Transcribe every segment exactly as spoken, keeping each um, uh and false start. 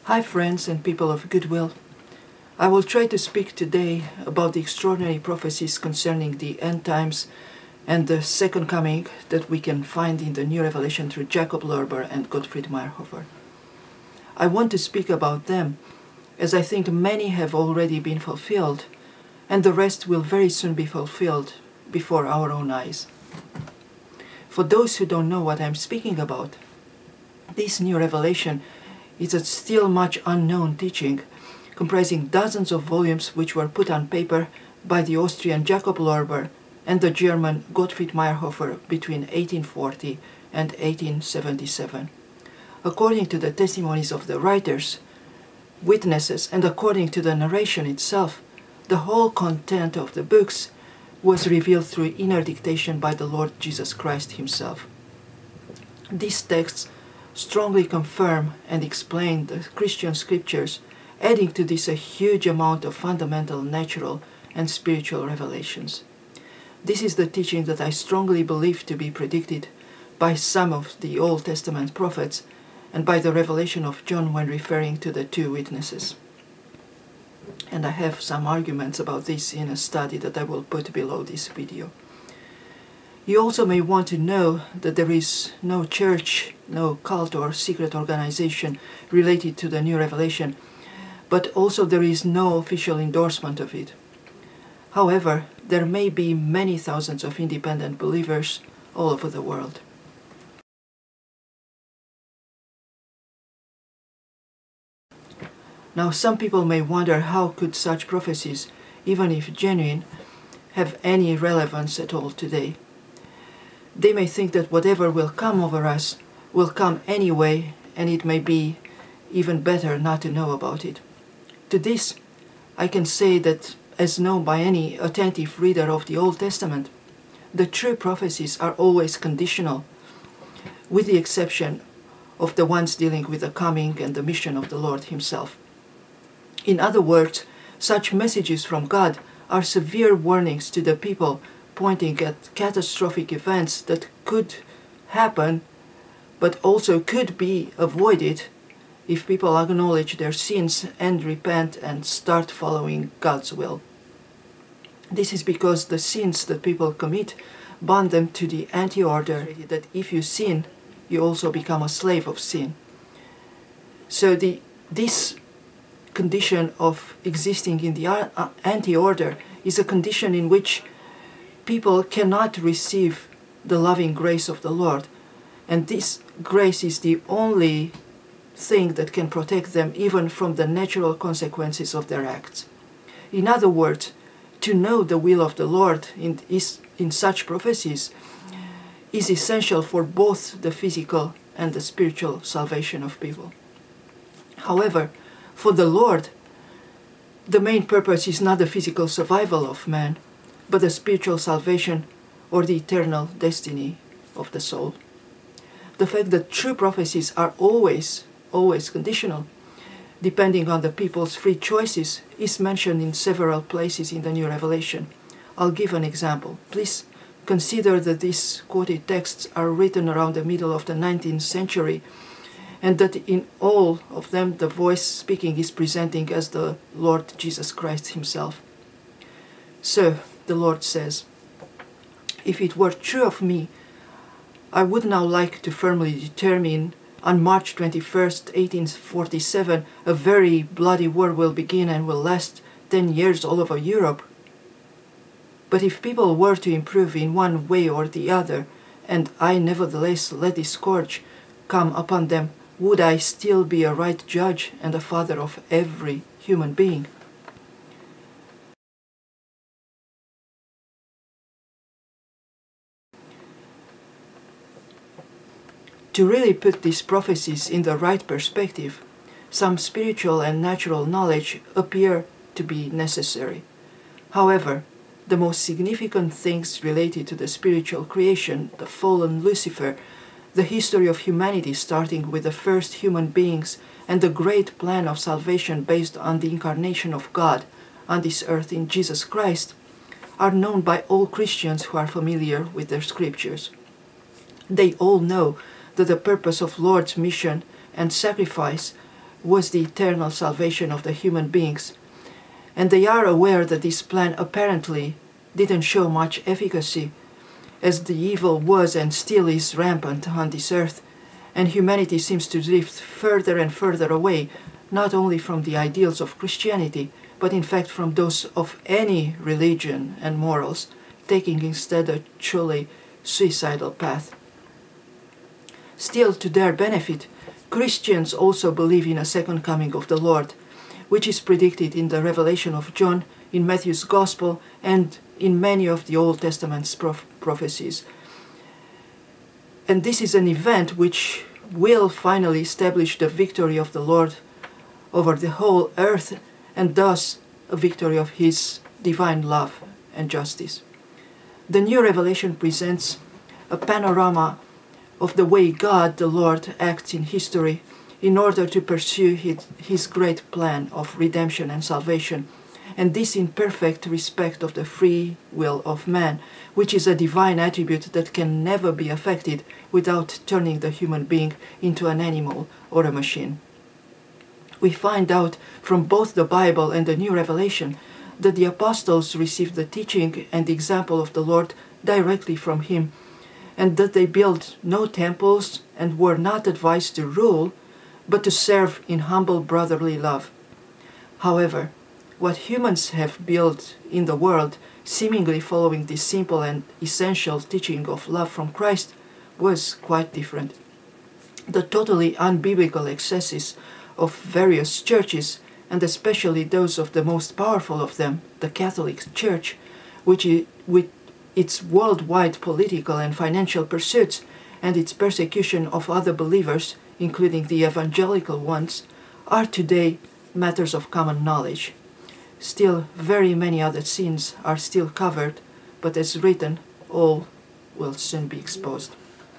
Hi friends and people of goodwill. I will try to speak today about the extraordinary prophecies concerning the end times and the second coming that we can find in the New Revelation through Jacob Lorber and Gottfried Meyerhofer. I want to speak about them as I think many have already been fulfilled and the rest will very soon be fulfilled before our own eyes. For those who don't know what I'm speaking about, this New Revelation is a still much unknown teaching, comprising dozens of volumes which were put on paper by the Austrian Jacob Lorber and the German Gottfried Meyerhofer between eighteen forty and eighteen seventy-seven. According to the testimonies of the writers, witnesses, and according to the narration itself, the whole content of the books was revealed through inner dictation by the Lord Jesus Christ himself. These texts strongly confirm and explain the Christian scriptures, adding to this a huge amount of fundamental natural and spiritual revelations. This is the teaching that I strongly believe to be predicted by some of the Old Testament prophets and by the revelation of John when referring to the two witnesses. And I have some arguments about this in a study that I will put below this video. You also may want to know that there is no church, no cult or secret organization related to the New Revelation, but also there is no official endorsement of it. However, there may be many thousands of independent believers all over the world. Now, some people may wonder how could such prophecies, even if genuine, have any relevance at all today. They may think that whatever will come over us will come anyway, and it may be even better not to know about it. To this, I can say that, as known by any attentive reader of the Old Testament, the true prophecies are always conditional, with the exception of the ones dealing with the coming and the mission of the Lord himself. In other words, such messages from God are severe warnings to the people, pointing at catastrophic events that could happen, but also could be avoided if people acknowledge their sins and repent and start following God's will. This is because the sins that people commit bond them to the anti-order that if you sin, you also become a slave of sin. So the, this condition of existing in the anti-order is a condition in which people cannot receive the loving grace of the Lord, and this grace is the only thing that can protect them even from the natural consequences of their acts. In other words, to know the will of the Lord in, is, in such prophecies is essential for both the physical and the spiritual salvation of people. However, for the Lord, the main purpose is not the physical survival of man, but the spiritual salvation or the eternal destiny of the soul. The fact that true prophecies are always, always conditional, depending on the people's free choices, is mentioned in several places in the New Revelation. I'll give an example. Please consider that these quoted texts are written around the middle of the nineteenth century, and that in all of them the voice speaking is presenting as the Lord Jesus Christ himself. So, the Lord says, "If it were true of me, I would now like to firmly determine on March twenty-first, eighteen forty-seven, a very bloody war will begin and will last ten years all over Europe. But if people were to improve in one way or the other, and I nevertheless let this scourge come upon them, would I still be a right judge and a father of every human being?" To really put these prophecies in the right perspective, some spiritual and natural knowledge appear to be necessary. However, the most significant things related to the spiritual creation, the fallen Lucifer, the history of humanity starting with the first human beings, and the great plan of salvation based on the incarnation of God on this earth in Jesus Christ, are known by all Christians who are familiar with their scriptures. They all know that the purpose of Lord's mission and sacrifice was the eternal salvation of the human beings, and they are aware that this plan apparently didn't show much efficacy, as the evil was and still is rampant on this earth, and humanity seems to drift further and further away, not only from the ideals of Christianity, but in fact from those of any religion and morals, taking instead a truly suicidal path. Still, to their benefit, Christians also believe in a second coming of the Lord, which is predicted in the Revelation of John, in Matthew's Gospel, and in many of the Old Testament's proph prophecies. And this is an event which will finally establish the victory of the Lord over the whole earth, and thus a victory of His divine love and justice. The new revelation presents a panorama of the way God, the Lord, acts in history in order to pursue his, his great plan of redemption and salvation, and this in perfect respect of the free will of man, which is a divine attribute that can never be affected without turning the human being into an animal or a machine. We find out from both the Bible and the New Revelation that the apostles received the teaching and the example of the Lord directly from Him, and that they built no temples and were not advised to rule, but to serve in humble brotherly love. However, what humans have built in the world, seemingly following this simple and essential teaching of love from Christ, was quite different. The totally unbiblical excesses of various churches, and especially those of the most powerful of them, the Catholic Church, which is, with its worldwide political and financial pursuits and its persecution of other believers, including the evangelical ones, are today matters of common knowledge. Still, very many other sins are still covered, but as written, all will soon be exposed.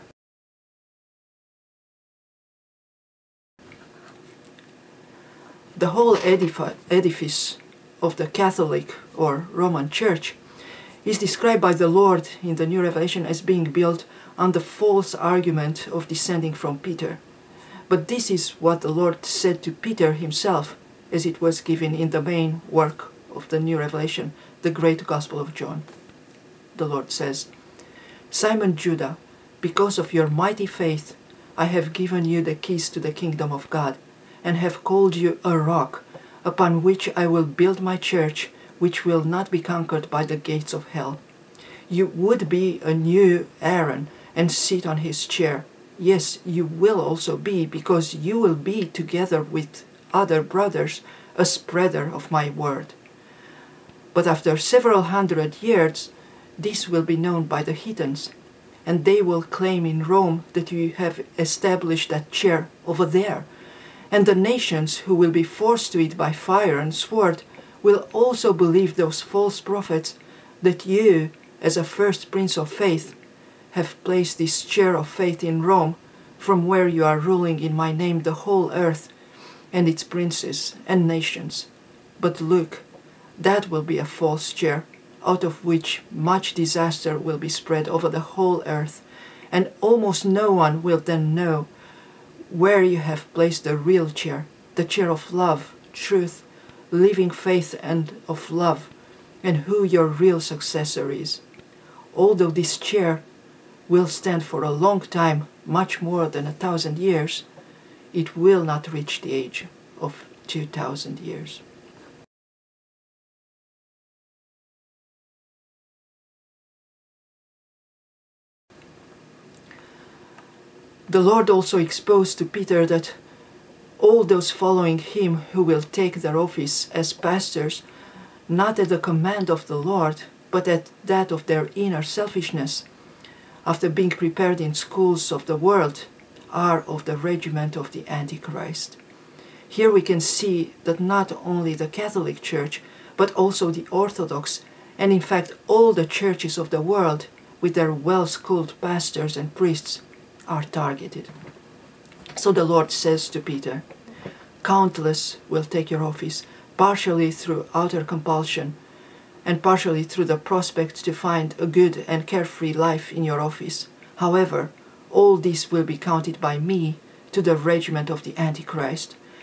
The whole edifice of the Catholic or Roman Church is described by the Lord in the New Revelation as being built on the false argument of descending from Peter. But this is what the Lord said to Peter himself, as it was given in the main work of the New Revelation, the great Gospel of John. The Lord says, "Simon Judah, because of your mighty faith, I have given you the keys to the kingdom of God, and have called you a rock, upon which I will build my church, which will not be conquered by the gates of hell. You would be a new Aaron and sit on his chair. Yes, you will also be, because you will be together with other brothers, a spreader of my word. But after several hundred years, this will be known by the heathens, and they will claim in Rome that you have established that chair over there. And the nations who will be forced to it by fire and sword will also believe those false prophets that you, as a first prince of faith, have placed this chair of faith in Rome, from where you are ruling in my name the whole earth and its princes and nations. But look, that will be a false chair, out of which much disaster will be spread over the whole earth, and almost no one will then know where you have placed the real chair, the chair of love, truth, living faith and of love, and who your real successor is. Although this chair will stand for a long time, much more than a thousand years, it will not reach the age of two thousand years." The Lord also exposed to Peter that all those following him who will take their office as pastors, not at the command of the Lord, but at that of their inner selfishness, after being prepared in schools of the world, are of the regiment of the Antichrist. Here we can see that not only the Catholic Church, but also the Orthodox, and in fact all the churches of the world, with their well-schooled pastors and priests, are targeted. So the Lord says to Peter, "Countless will take your office, partially through outer compulsion, and partially through the prospect to find a good and carefree life in your office. However, all this will be counted by me to the regiment of the Antichrist,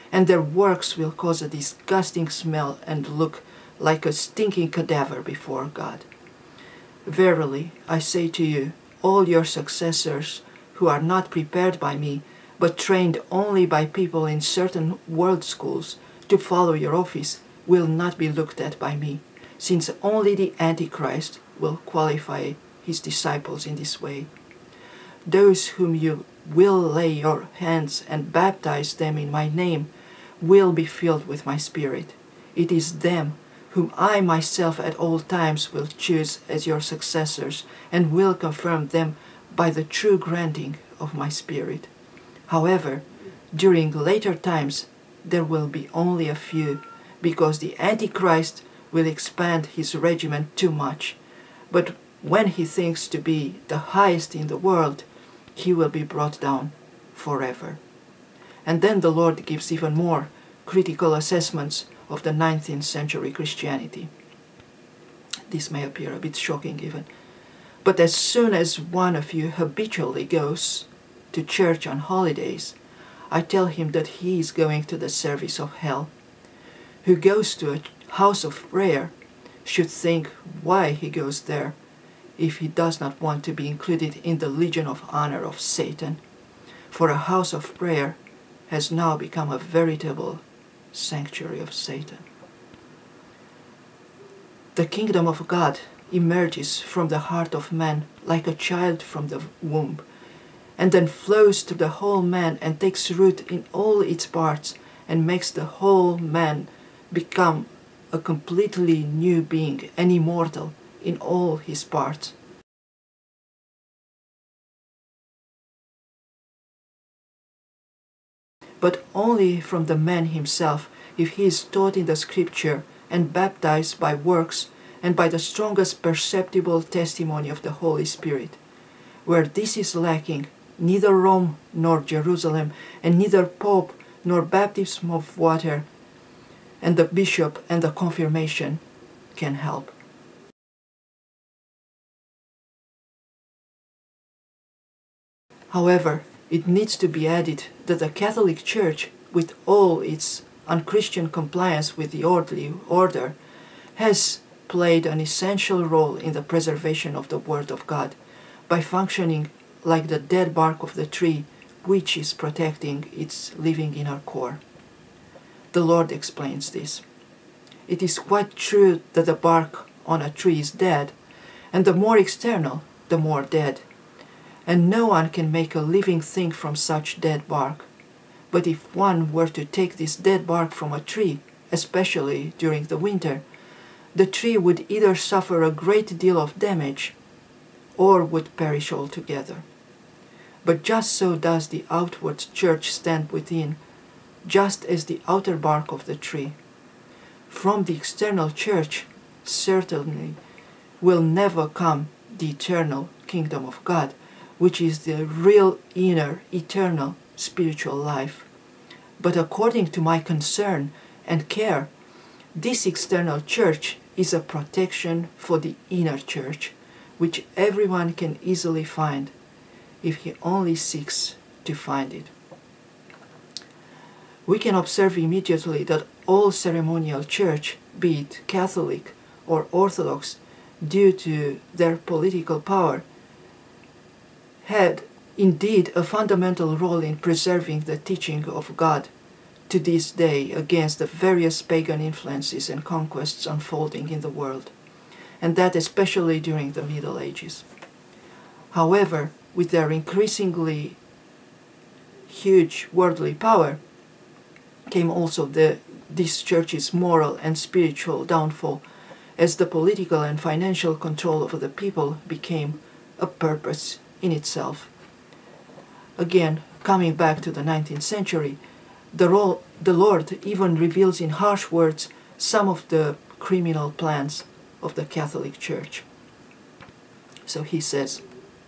and their works will cause a disgusting smell and look like a stinking cadaver before God. Verily, I say to you, all your successors who are not prepared by me, but trained only by people in certain world schools to follow your office, will not be looked at by me, since only the Antichrist will qualify his disciples in this way. Those whom you will lay your hands and baptize them in my name will be filled with my Spirit. It is them whom I myself at all times will choose as your successors, and will confirm them by the true granting of my Spirit. However, during later times there will be only a few, because the Antichrist will expand his regiment too much. But when he thinks to be the highest in the world, he will be brought down forever. And then the Lord gives even more critical assessments of the nineteenth century Christianity. This may appear a bit shocking even. But as soon as one of you habitually goes to church on holidays, I tell him that he is going to the service of hell. Who goes to a house of prayer should think why he goes there if he does not want to be included in the legion of honor of Satan. For a house of prayer has now become a veritable sanctuary of Satan. The kingdom of God emerges from the heart of man like a child from the womb, and then flows to the whole man and takes root in all its parts and makes the whole man become a completely new being and immortal in all his parts. But only from the man himself, if he is taught in the Scripture and baptized by works and by the strongest perceptible testimony of the Holy Spirit. Where this is lacking, neither Rome nor Jerusalem, and neither Pope nor baptism of water, and the bishop and the confirmation can help. However, it needs to be added that the Catholic Church, with all its unchristian compliance with the orderly order, has played an essential role in the preservation of the Word of God by functioning like the dead bark of the tree which is protecting its living inner core. The Lord explains this. It is quite true that the bark on a tree is dead, and the more external, the more dead. And no one can make a living thing from such dead bark. But if one were to take this dead bark from a tree, especially during the winter, the tree would either suffer a great deal of damage or would perish altogether. But just so does the outward church stand within, just as the outer bark of the tree. From the external church certainly will never come the eternal kingdom of God, which is the real inner, eternal, spiritual life. But according to my concern and care, this external church is a protection for the inner church, which everyone can easily find if he only seeks to find it. We can observe immediately that all ceremonial church, be it Catholic or Orthodox, due to their political power, had indeed a fundamental role in preserving the teaching of God to this day against the various pagan influences and conquests unfolding in the world, and that especially during the Middle Ages. However, with their increasingly huge worldly power came also the, this church's moral and spiritual downfall, as the political and financial control of the people became a purpose in itself. Again, coming back to the nineteenth century, the, role, the Lord even reveals in harsh words some of the criminal plans of the Catholic Church. So he says,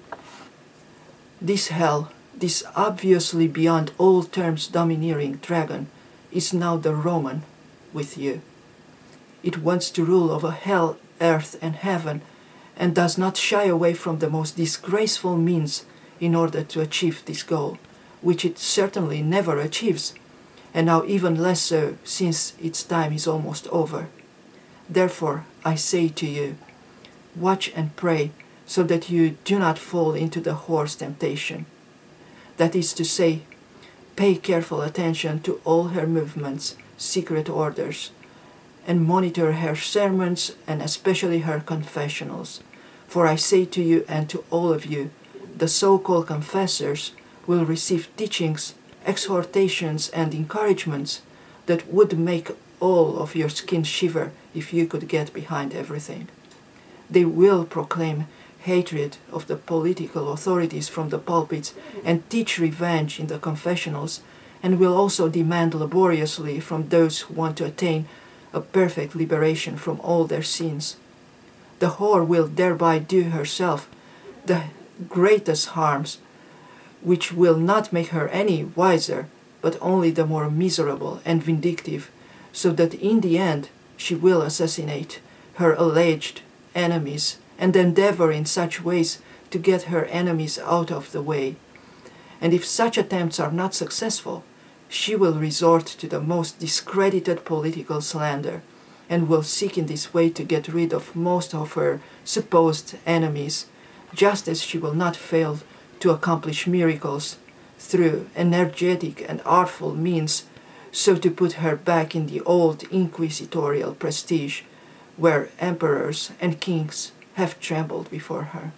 "This hell, this obviously beyond all terms domineering dragon, is now the Roman with you. It wants to rule over hell, earth, and heaven, and does not shy away from the most disgraceful means in order to achieve this goal, which it certainly never achieves, and now even less so since its time is almost over. Therefore, I say to you, watch and pray so that you do not fall into the whore's temptation. That is to say, pay careful attention to all her movements, secret orders, and monitor her sermons and especially her confessionals. For I say to you and to all of you, the so-called confessors will receive teachings, exhortations, and encouragements that would make all of your skin shiver if you could get behind everything. They will proclaim hatred of the political authorities from the pulpits and teach revenge in the confessionals, and will also demand laboriously from those who want to attain a perfect liberation from all their sins. The whore will thereby do herself the greatest harms, which will not make her any wiser, but only the more miserable and vindictive, so that in the end she will assassinate her alleged enemies and endeavor in such ways to get her enemies out of the way. And if such attempts are not successful, she will resort to the most discredited political slander, and will seek in this way to get rid of most of her supposed enemies, just as she will not fail to accomplish miracles through energetic and artful means, so to put her back in the old inquisitorial prestige, where emperors and kings have trembled before her.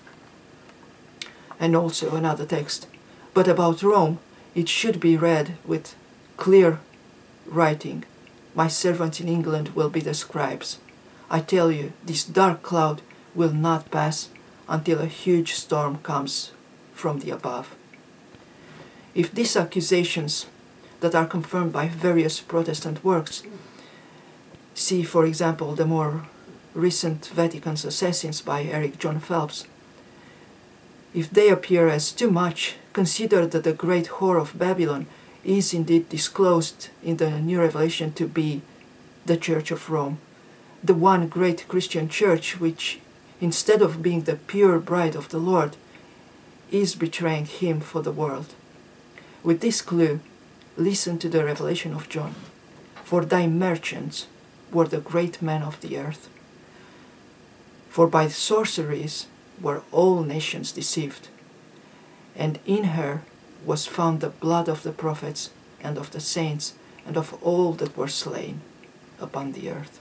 And also another text. But about Rome, it should be read with clear writing. My servants in England will be the scribes. I tell you, this dark cloud will not pass until a huge storm comes from the above. If these accusations that are confirmed by various Protestant works, see for example the more recent Vatican's Assassins by Eric John Phelps, if they appear as too much, consider that the great whore of Babylon is indeed disclosed in the New Revelation to be the Church of Rome, the one great Christian church which, instead of being the pure bride of the Lord, is betraying him for the world. With this clue, listen to the revelation of John. For thy merchants were the great men of the earth. For by sorceries were all nations deceived, and in her was found the blood of the prophets and of the saints and of all that were slain upon the earth.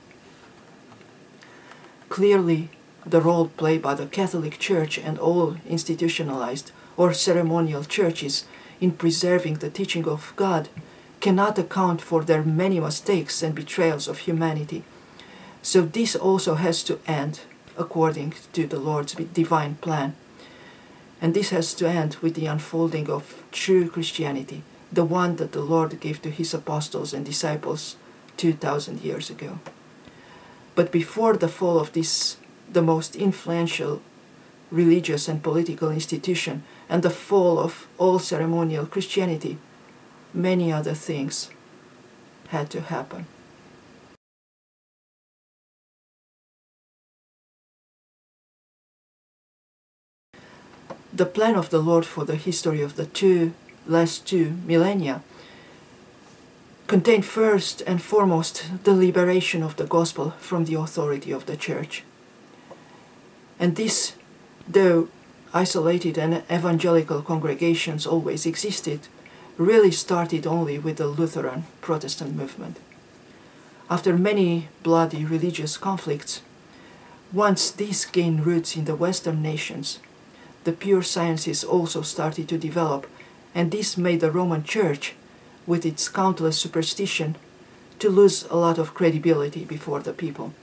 Clearly, the role played by the Catholic Church and all institutionalized or ceremonial churches in preserving the teaching of God cannot account for their many mistakes and betrayals of humanity. So this also has to end according to the Lord's divine plan. And this has to end with the unfolding of true Christianity, the one that the Lord gave to his apostles and disciples two thousand years ago. But before the fall of this, the most influential religious and political institution, and the fall of all ceremonial Christianity, many other things had to happen. The plan of the Lord for the history of the two last two millennia contained first and foremost the liberation of the gospel from the authority of the church. And this, though isolated and evangelical congregations always existed, really started only with the Lutheran Protestant movement. After many bloody religious conflicts, once these gained roots in the Western nations, the pure sciences also started to develop, and this made the Roman Church, with its countless superstition, to lose a lot of credibility before the people.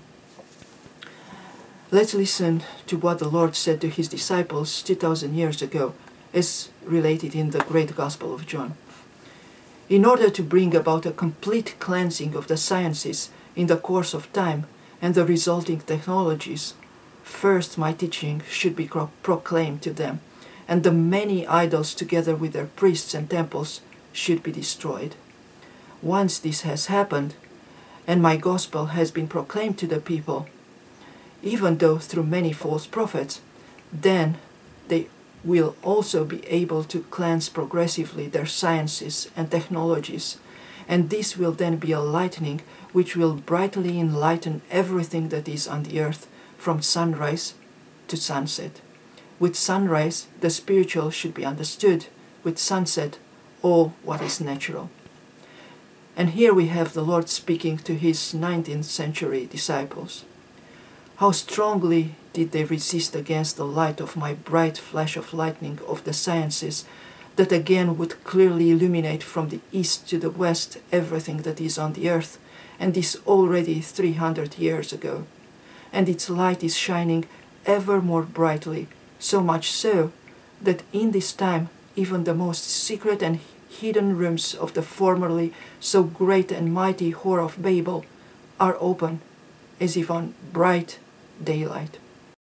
Let's listen to what the Lord said to his disciples two thousand years ago, as related in the great Gospel of John. In order to bring about a complete cleansing of the sciences in the course of time and the resulting technologies, first my teaching should be proclaimed to them, and the many idols together with their priests and temples should be destroyed. Once this has happened, and my gospel has been proclaimed to the people, even though through many false prophets, then they will also be able to cleanse progressively their sciences and technologies and this will then be a lightning which will brightly enlighten everything that is on the earth from sunrise to sunset. With sunrise, the spiritual should be understood. With sunset, all what is natural. And here we have the Lord speaking to his nineteenth century disciples. How strongly did they resist against the light of my bright flash of lightning of the sciences that again would clearly illuminate from the east to the west everything that is on the earth, and this already three hundred years ago. And its light is shining ever more brightly, so much so that in this time even the most secret and hidden rooms of the formerly so great and mighty whore of Babel are open as if on bright daylight.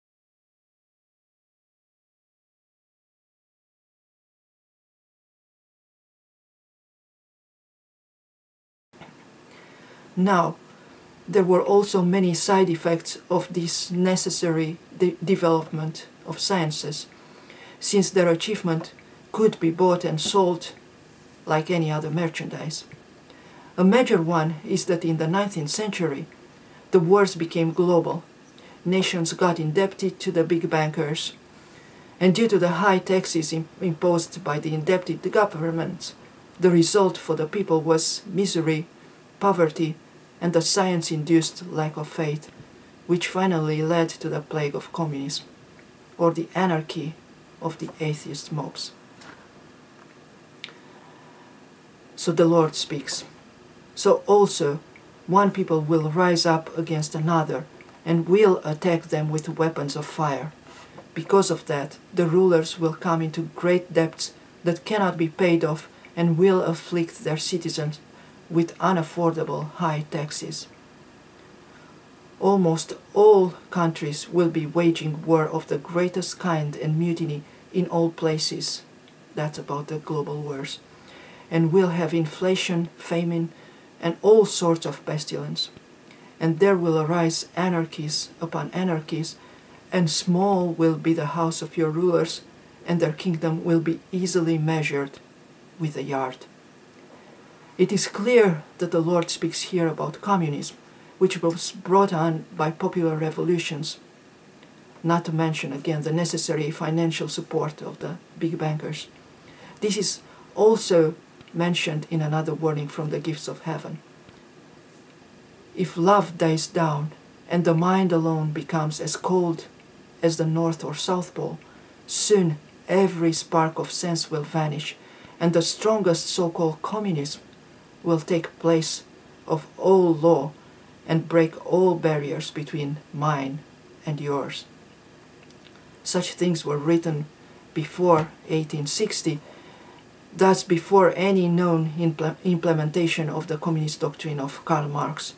Now, there were also many side effects of this necessary de development of sciences, since their achievement could be bought and sold like any other merchandise. A major one is that in the nineteenth century, the wars became global. Nations got indebted to the big bankers, and due to the high taxes imposed by the indebted governments, the result for the people was misery, poverty, and the science-induced lack of faith, which finally led to the plague of communism, or the anarchy of the atheist mobs. So the Lord speaks. So also one people will rise up against another and will attack them with weapons of fire. Because of that, the rulers will come into great debts that cannot be paid off and will afflict their citizens with unaffordable high taxes. Almost all countries will be waging war of the greatest kind and mutiny in all places. That's about the global wars. And will have inflation, famine, and all sorts of pestilence. And there will arise anarchies upon anarchies, and small will be the house of your rulers, and their kingdom will be easily measured with a yard. It is clear that the Lord speaks here about communism, which was brought on by popular revolutions, not to mention again the necessary financial support of the big bankers. This is also mentioned in another warning from the gifts of heaven. If love dies down and the mind alone becomes as cold as the North or South Pole, soon every spark of sense will vanish, and the strongest so-called communism will take place of all law and break all barriers between mine and yours. Such things were written before eighteen sixty, thus before any known impl implementation of the communist doctrine of Karl Marx.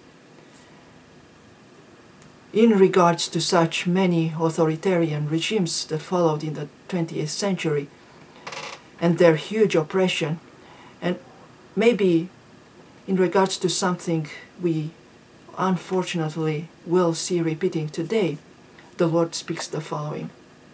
In regards to such many authoritarian regimes that followed in the twentieth century and their huge oppression, and maybe in regards to something we unfortunately will see repeating today, the Lord speaks the following.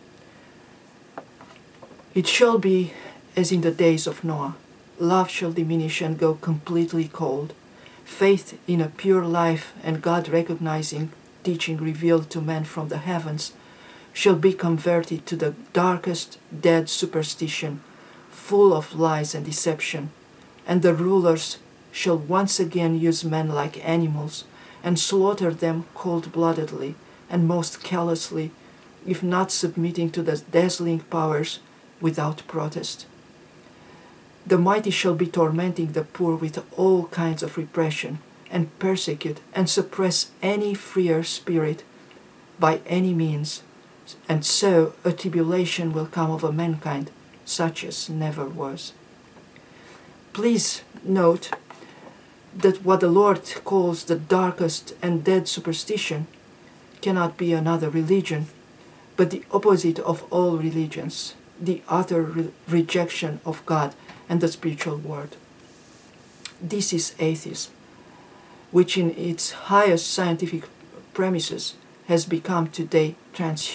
It shall be as in the days of Noah. Love shall diminish and go completely cold. Faith in a pure life and God-recognizing teaching revealed to men from the heavens shall be converted to the darkest dead superstition, full of lies and deception, and the rulers shall once again use men like animals and slaughter them cold-bloodedly and most callously, if not submitting to the dazzling powers without protest. The mighty shall be tormenting the poor with all kinds of repression, and persecute and suppress any freer spirit by any means, and so a tribulation will come over mankind such as never was. Please note that what the Lord calls the darkest and dead superstition cannot be another religion, but the opposite of all religions, the utter re rejection of God and the spiritual world. This is atheism, which in its highest scientific premises has become today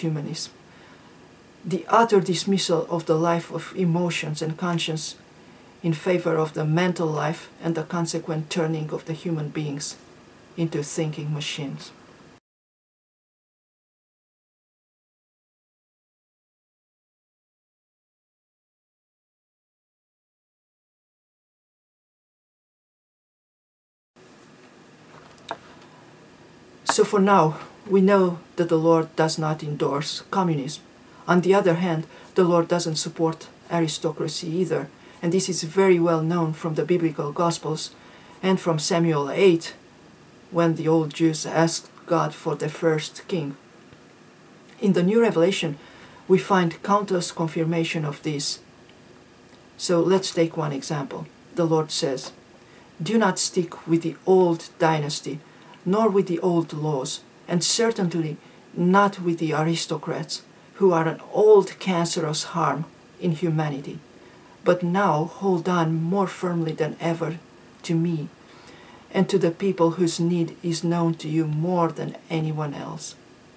transhumanism. The utter dismissal of the life of emotions and conscience in favor of the mental life and the consequent turning of the human beings into thinking machines. So for now, we know that the Lord does not endorse communism. On the other hand, the Lord doesn't support aristocracy either, and this is very well known from the biblical Gospels and from Samuel eight, when the old Jews asked God for their first king. In the New Revelation, we find countless confirmation of this. So let's take one example. The Lord says, "Do not stick with the old dynasty, nor with the old laws, and certainly not with the aristocrats, who are an old cancerous harm in humanity. But now hold on more firmly than ever to me, and to the people whose need is known to you more than anyone else."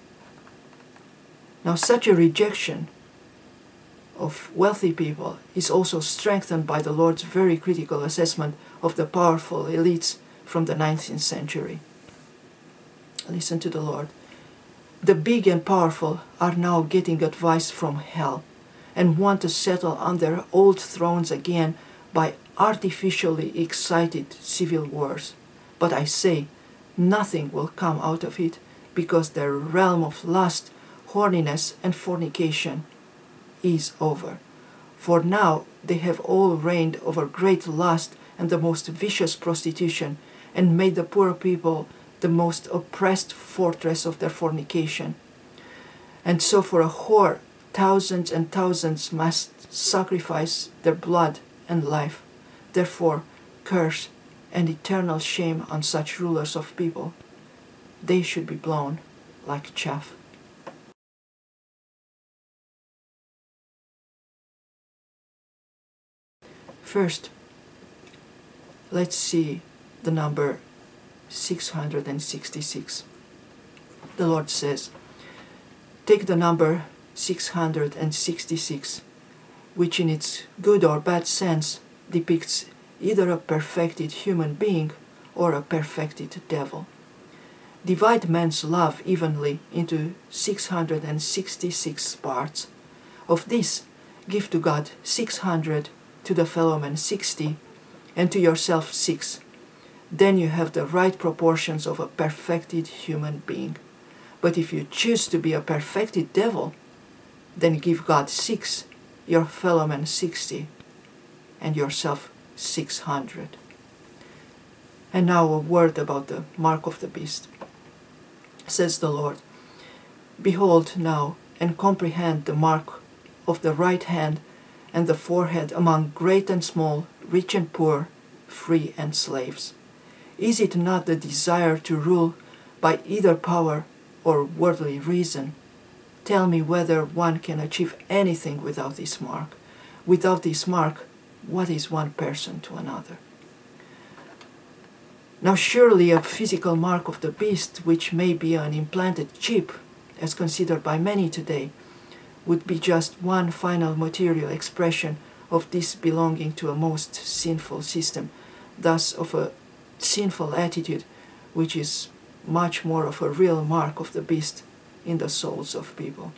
Now, such a rejection of wealthy people is also strengthened by the Lord's very critical assessment of the powerful elites from the nineteenth century. Listen to the Lord. "The big and powerful are now getting advice from hell and want to settle on their old thrones again by artificially excited civil wars. But I say, nothing will come out of it, because their realm of lust, horniness, and fornication is over. For now they have all reigned over great lust and the most vicious prostitution, and made the poor people the most oppressed fortress of their fornication. And so for a whore, thousands and thousands must sacrifice their blood and life. Therefore, curse and eternal shame on such rulers of people. They should be blown like chaff." First, let's see the number six hundred sixty-six. The Lord says, "Take the number six hundred sixty-six, which in its good or bad sense depicts either a perfected human being or a perfected devil. Divide man's love evenly into six hundred sixty-six parts. Of this, give to God six hundred, to the fellow man sixty, and to yourself six. Then you have the right proportions of a perfected human being. But if you choose to be a perfected devil, then give God six, your fellow man sixty, and yourself six hundred." And now a word about the mark of the beast. Says the Lord, "Behold now and comprehend the mark of the right hand and the forehead among great and small, rich and poor, free and slaves. Is it not the desire to rule by either power or worldly reason? Tell me whether one can achieve anything without this mark. Without this mark, what is one person to another?" Now surely a physical mark of the beast, which may be an implanted chip, as considered by many today, would be just one final material expression of this belonging to a most sinful system, thus of a sinful attitude, which is much more of a real mark of the beast in the souls of people.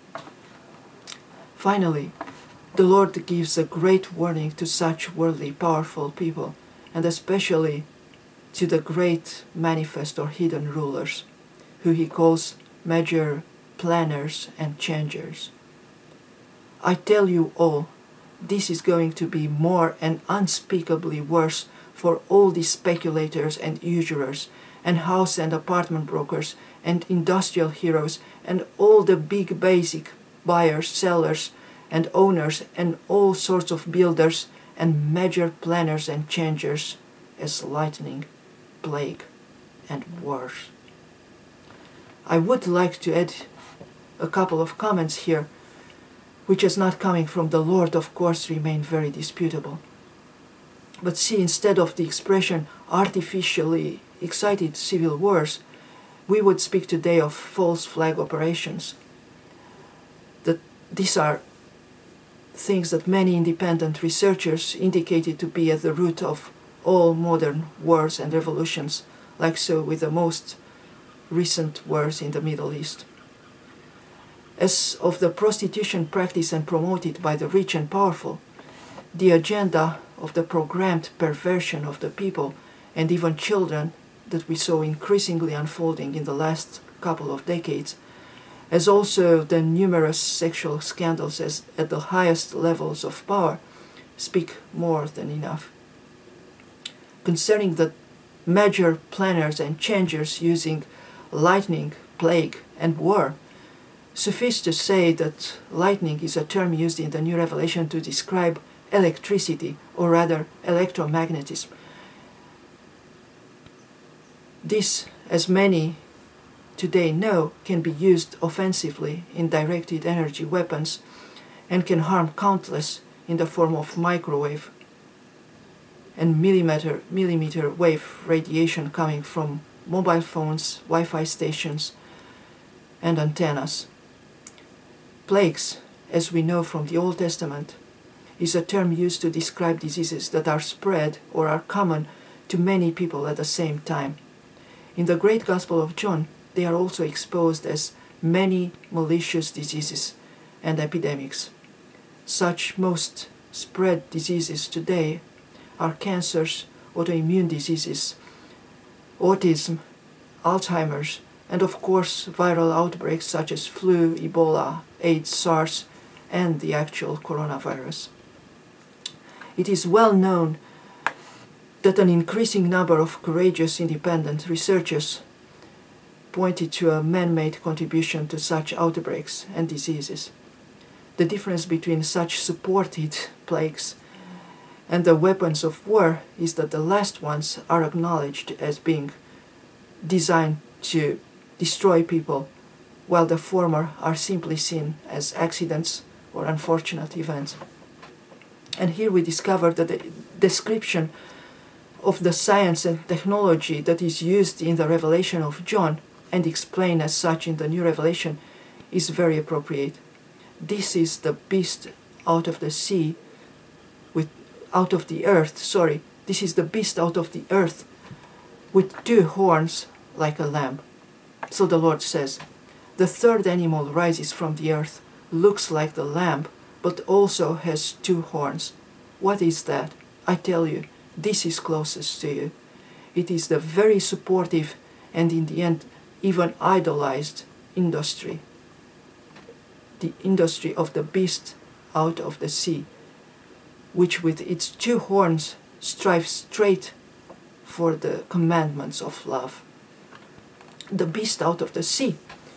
Finally, the Lord gives a great warning to such worldly powerful people, and especially to the great manifest or hidden rulers, who he calls major planners and changers. "I tell you all, this is going to be more and unspeakably worse for all these speculators and usurers, and house and apartment brokers, and industrial heroes, and all the big basic buyers, sellers, and owners, and all sorts of builders, and major planners and changers, as lightning, plague, and wars." I would like to add a couple of comments here, which, as not coming from the Lord, of course remain very disputable. But see, instead of the expression artificially excited civil wars, we would speak today of false flag operations. That these are things that many independent researchers indicated to be at the root of all modern wars and revolutions, like so with the most recent wars in the Middle East. As of the prostitution practiced and promoted by the rich and powerful, the agenda of the programmed perversion of the people and even children that we saw increasingly unfolding in the last couple of decades, as also the numerous sexual scandals as at the highest levels of power, speak more than enough. Concerning the major planners and changers using lightning, plague, and war, suffice to say that lightning is a term used in the New Revelation to describe electricity, or rather electromagnetism. This, as many today know, can be used offensively in directed energy weapons and can harm countless in the form of microwave and millimeter, millimeter wave radiation coming from mobile phones, Wi-Fi stations, and antennas. Plagues, as we know from the Old Testament, is a term used to describe diseases that are spread or are common to many people at the same time. In the Great Gospel of John, they are also exposed as many malicious diseases and epidemics. Such most spread diseases today are cancers, autoimmune diseases, autism, Alzheimer's, and of course viral outbreaks such as flu, Ebola, AIDS, SARS, and the actual coronavirus. It is well known that an increasing number of courageous independent researchers pointed to a man-made contribution to such outbreaks and diseases. The difference between such supported plagues and the weapons of war is that the last ones are acknowledged as being designed to destroy people, while the former are simply seen as accidents or unfortunate events. And here we discover that the description of the science and technology that is used in the Revelation of John and explained as such in the New Revelation is very appropriate. This is the beast out of the sea, with out of the earth, sorry, this is the beast out of the earth with two horns like a lamb. So the Lord says, the third animal rises from the earth, looks like the lamb, but also has two horns. What is that? I tell you, this is closest to you. It is the very supportive and in the end even idolized industry. The industry of the beast out of the sea, which with its two horns strives straight for the commandments of love. The beast out of the sea,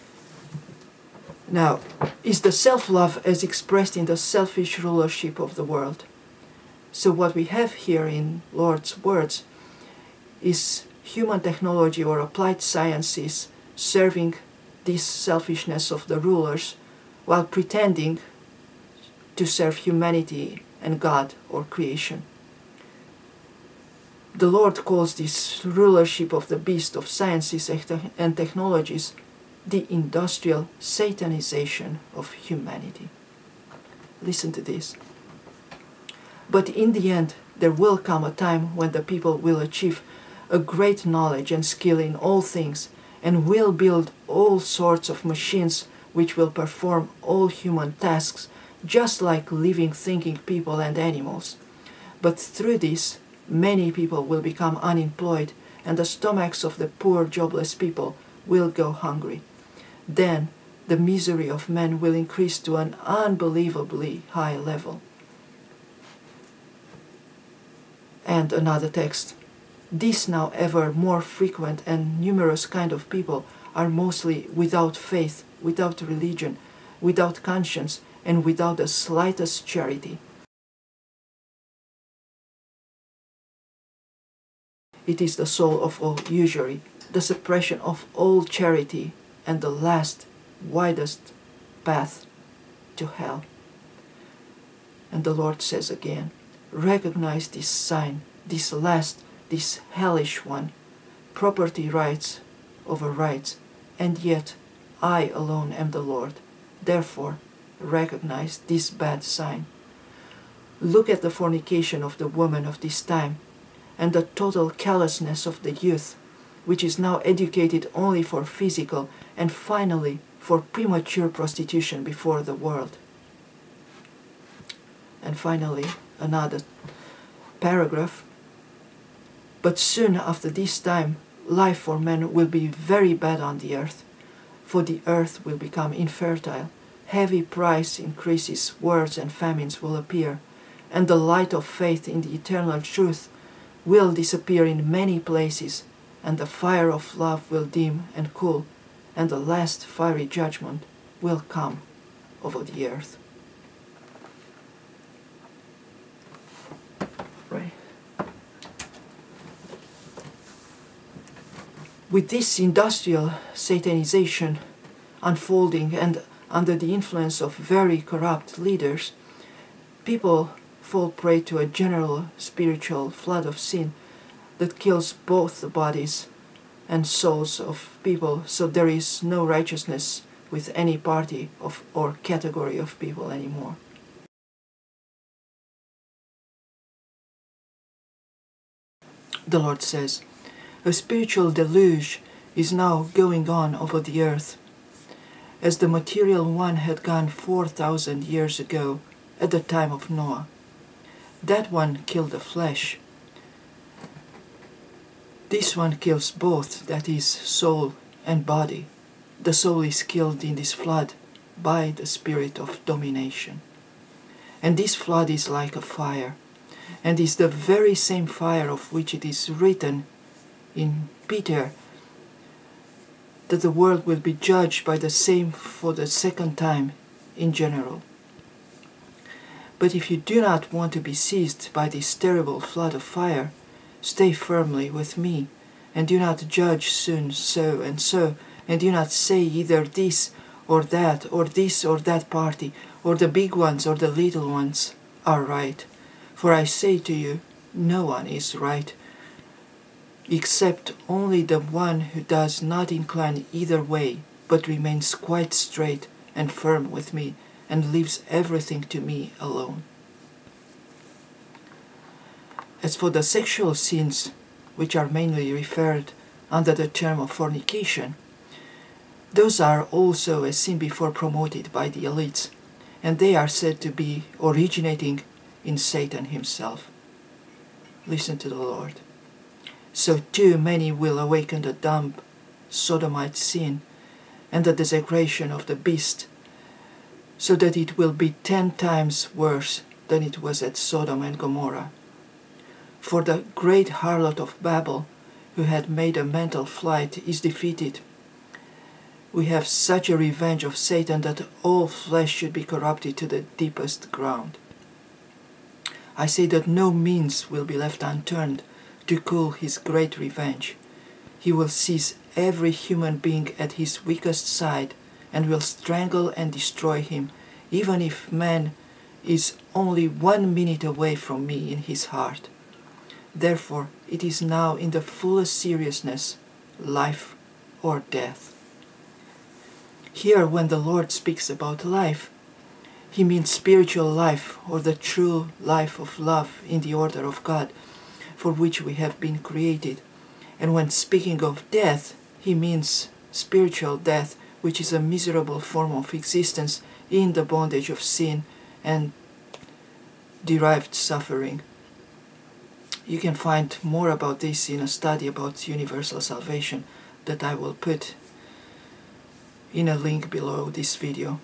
now, is the self-love as expressed in the selfish rulership of the world. So what we have here in Lord's words is human technology or applied sciences serving this selfishness of the rulers while pretending to serve humanity and God or creation. The Lord calls this rulership of the beast of sciences and technologies the industrial satanization of humanity. Listen to this. But in the end, there will come a time when the people will achieve a great knowledge and skill in all things and will build all sorts of machines which will perform all human tasks just like living, thinking people and animals. But through this, many people will become unemployed and the stomachs of the poor jobless people will go hungry. Then the misery of men will increase to an unbelievably high level. And another text. These now ever more frequent and numerous kind of people are mostly without faith, without religion, without conscience, and without the slightest charity. It is the soul of all usury, the suppression of all charity, and the last, widest path to hell. And the Lord says again, recognize this sign, this last, this hellish one, property rights over rights, and yet I alone am the Lord. Therefore, recognize this bad sign. Look at the fornication of the woman of this time, and the total callousness of the youth, which is now educated only for physical and finally for premature prostitution before the world. And finally, another paragraph. But soon after this time, life for men will be very bad on the earth, for the earth will become infertile, heavy price increases, wars and famines will appear, and the light of faith in the eternal truth will disappear in many places, and the fire of love will dim and cool, and the last fiery judgment will come over the earth. Right. With this industrial satanization unfolding and under the influence of very corrupt leaders, people fall prey to a general spiritual flood of sin that kills both the bodies and souls of people, so there is no righteousness with any party of or category of people anymore. The Lord says, a spiritual deluge is now going on over the earth, as the material one had gone four thousand years ago at the time of Noah. That one killed the flesh. This one kills both, that is, soul and body. The soul is killed in this flood by the spirit of domination. And this flood is like a fire, and is the very same fire of which it is written in Peter that the world will be judged by the same for the second time in general. But if you do not want to be seized by this terrible flood of fire, stay firmly with me, and do not judge soon so and so, and do not say either this or that, or this or that party, or the big ones or the little ones are right. For I say to you, no one is right, except only the one who does not incline either way, but remains quite straight and firm with me, and leaves everything to me alone. As for the sexual sins, which are mainly referred under the term of fornication, those are also a sin before promoted by the elites, and they are said to be originating in Satan himself. Listen to the Lord. So too many will awaken the dumb sodomite sin and the desecration of the beast, so that it will be ten times worse than it was at Sodom and Gomorrah. For the great harlot of Babel, who had made a mental flight, is defeated. We have such a revenge of Satan that all flesh should be corrupted to the deepest ground. I say that no means will be left unturned to cool his great revenge. He will seize every human being at his weakest side, and will strangle and destroy him, even if man is only one minute away from me in his heart. Therefore, it is now in the fullest seriousness, life or death. Here, when the Lord speaks about life, he means spiritual life, or the true life of love in the order of God, for which we have been created. And when speaking of death, he means spiritual death, which is a miserable form of existence in the bondage of sin and derived suffering. You can find more about this in a study about universal salvation that I will put in a link below this video.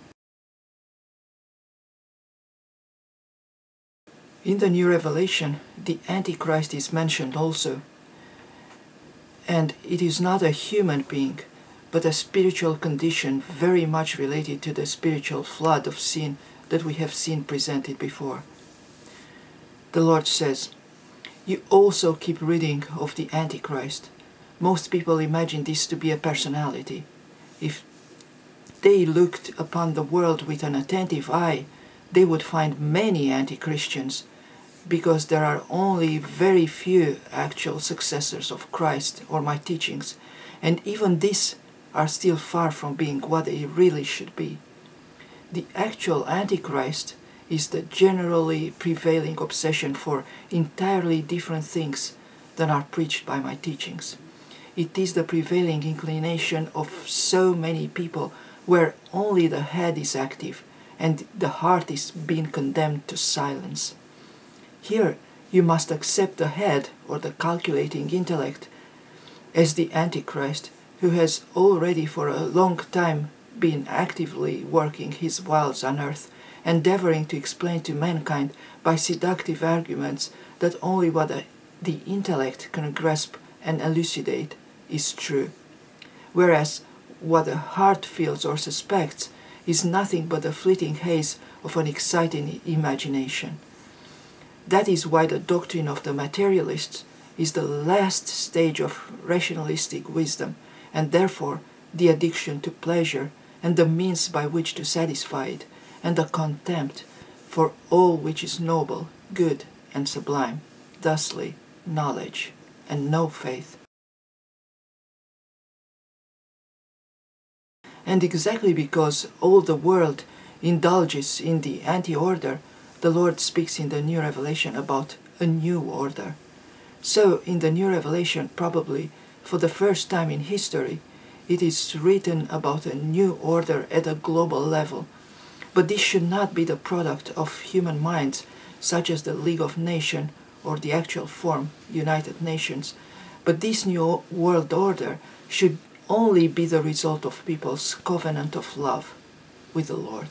In the New Revelation, the Antichrist is mentioned also, and it is not a human being, but a spiritual condition very much related to the spiritual flood of sin that we have seen presented before. The Lord says, you also keep reading of the Antichrist. Most people imagine this to be a personality. If they looked upon the world with an attentive eye, they would find many anti-Christians, because there are only very few actual successors of Christ or my teachings, and even these are still far from being what they really should be. The actual Antichrist is the generally prevailing obsession for entirely different things than are preached by my teachings. It is the prevailing inclination of so many people where only the head is active and the heart is being condemned to silence. Here you must accept the head or the calculating intellect as the Antichrist, who has already for a long time been actively working his wiles on earth, endeavoring to explain to mankind by seductive arguments that only what the, the intellect can grasp and elucidate is true, whereas what the heart feels or suspects is nothing but the fleeting haze of an exciting imagination. That is why the doctrine of the materialists is the last stage of rationalistic wisdom, and therefore the addiction to pleasure and the means by which to satisfy it, and the contempt for all which is noble, good, and sublime, thusly knowledge and no faith. And exactly because all the world indulges in the anti-order, the Lord speaks in the New Revelation about a new order. So in the New Revelation, probably for the first time in history, it is written about a new order at a global level. But this should not be the product of human minds, such as the League of Nations or the actual form, United Nations. But this new world order should only be the result of people's covenant of love with the Lord.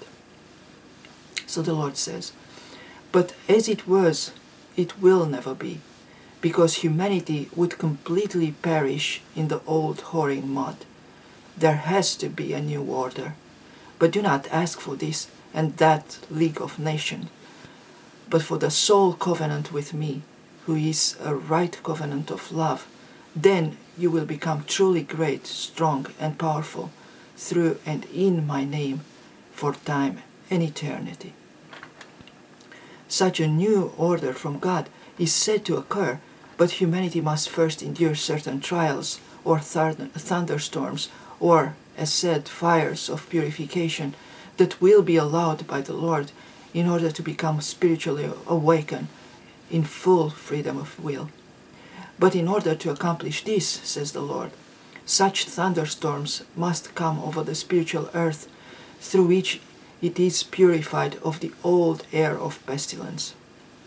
So the Lord says, "But as it was, it will never be, because humanity would completely perish in the old whoring mud. There has to be a new order. But do not ask for this and that League of Nations, but for the sole covenant with me, who is a right covenant of love. Then you will become truly great, strong, and powerful through and in my name for time and eternity." Such a new order from God is said to occur, but humanity must first endure certain trials or thunderstorms or, as said, fires of purification that will be allowed by the Lord in order to become spiritually awakened in full freedom of will. But in order to accomplish this, says the Lord, such thunderstorms must come over the spiritual earth, through which it is purified of the old air of pestilence.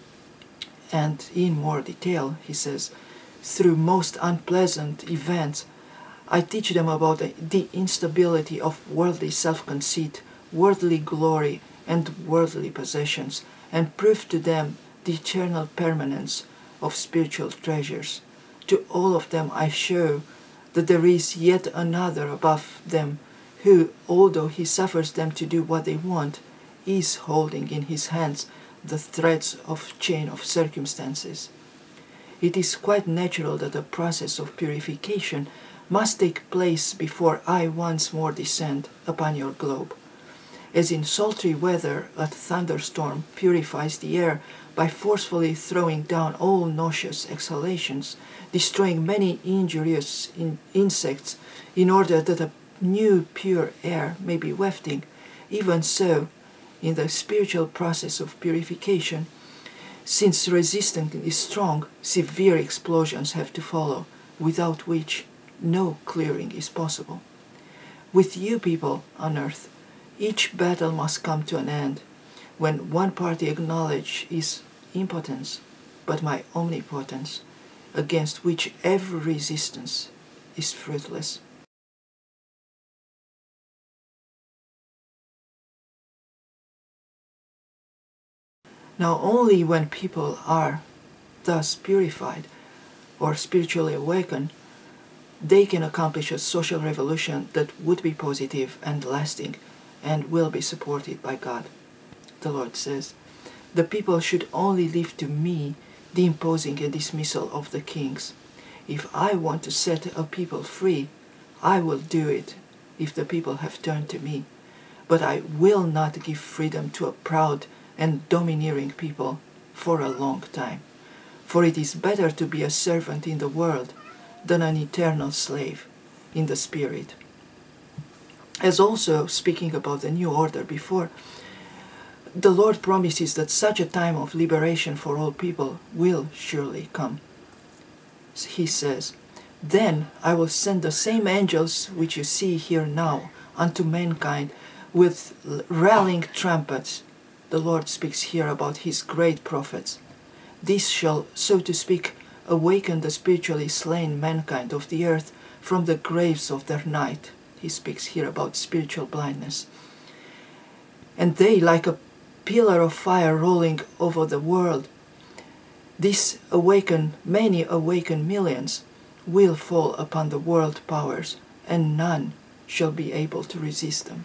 And in more detail, he says, through most unpleasant events, I teach them about the, the instability of worldly self-conceit, worldly glory, and worldly possessions, and prove to them the eternal permanence of spiritual treasures. To all of them I show that there is yet another above them, who, although he suffers them to do what they want, is holding in his hands the threads of chain of circumstances. It is quite natural that a process of purification must take place before I once more descend upon your globe. As in sultry weather a thunderstorm purifies the air by forcefully throwing down all nauseous exhalations, destroying many injurious in insects in order that a new pure air may be wafting, even so, in the spiritual process of purification, since resistance is strong, severe explosions have to follow, without which no clearing is possible. With you people on earth, each battle must come to an end, when one party acknowledges his impotence, but my omnipotence, against which every resistance is fruitless. Now only when people are thus purified or spiritually awakened, they can accomplish a social revolution that would be positive and lasting and will be supported by God. The Lord says, the people should only leave to me the imposing and dismissal of the kings. If I want to set a people free, I will do it if the people have turned to me. But I will not give freedom to a proud and domineering people for a long time. For it is better to be a servant in the world than an eternal slave in the spirit. As also speaking about the new order before, the Lord promises that such a time of liberation for all people will surely come. He says, "Then I will send the same angels which you see here now unto mankind with rallying trumpets." The Lord speaks here about his great prophets. "This shall, so to speak, awaken the spiritually slain mankind of the earth from the graves of their night." He speaks here about spiritual blindness. "And they, like a pillar of fire rolling over the world, this awaken, many awaken millions, will fall upon the world powers, and none shall be able to resist them."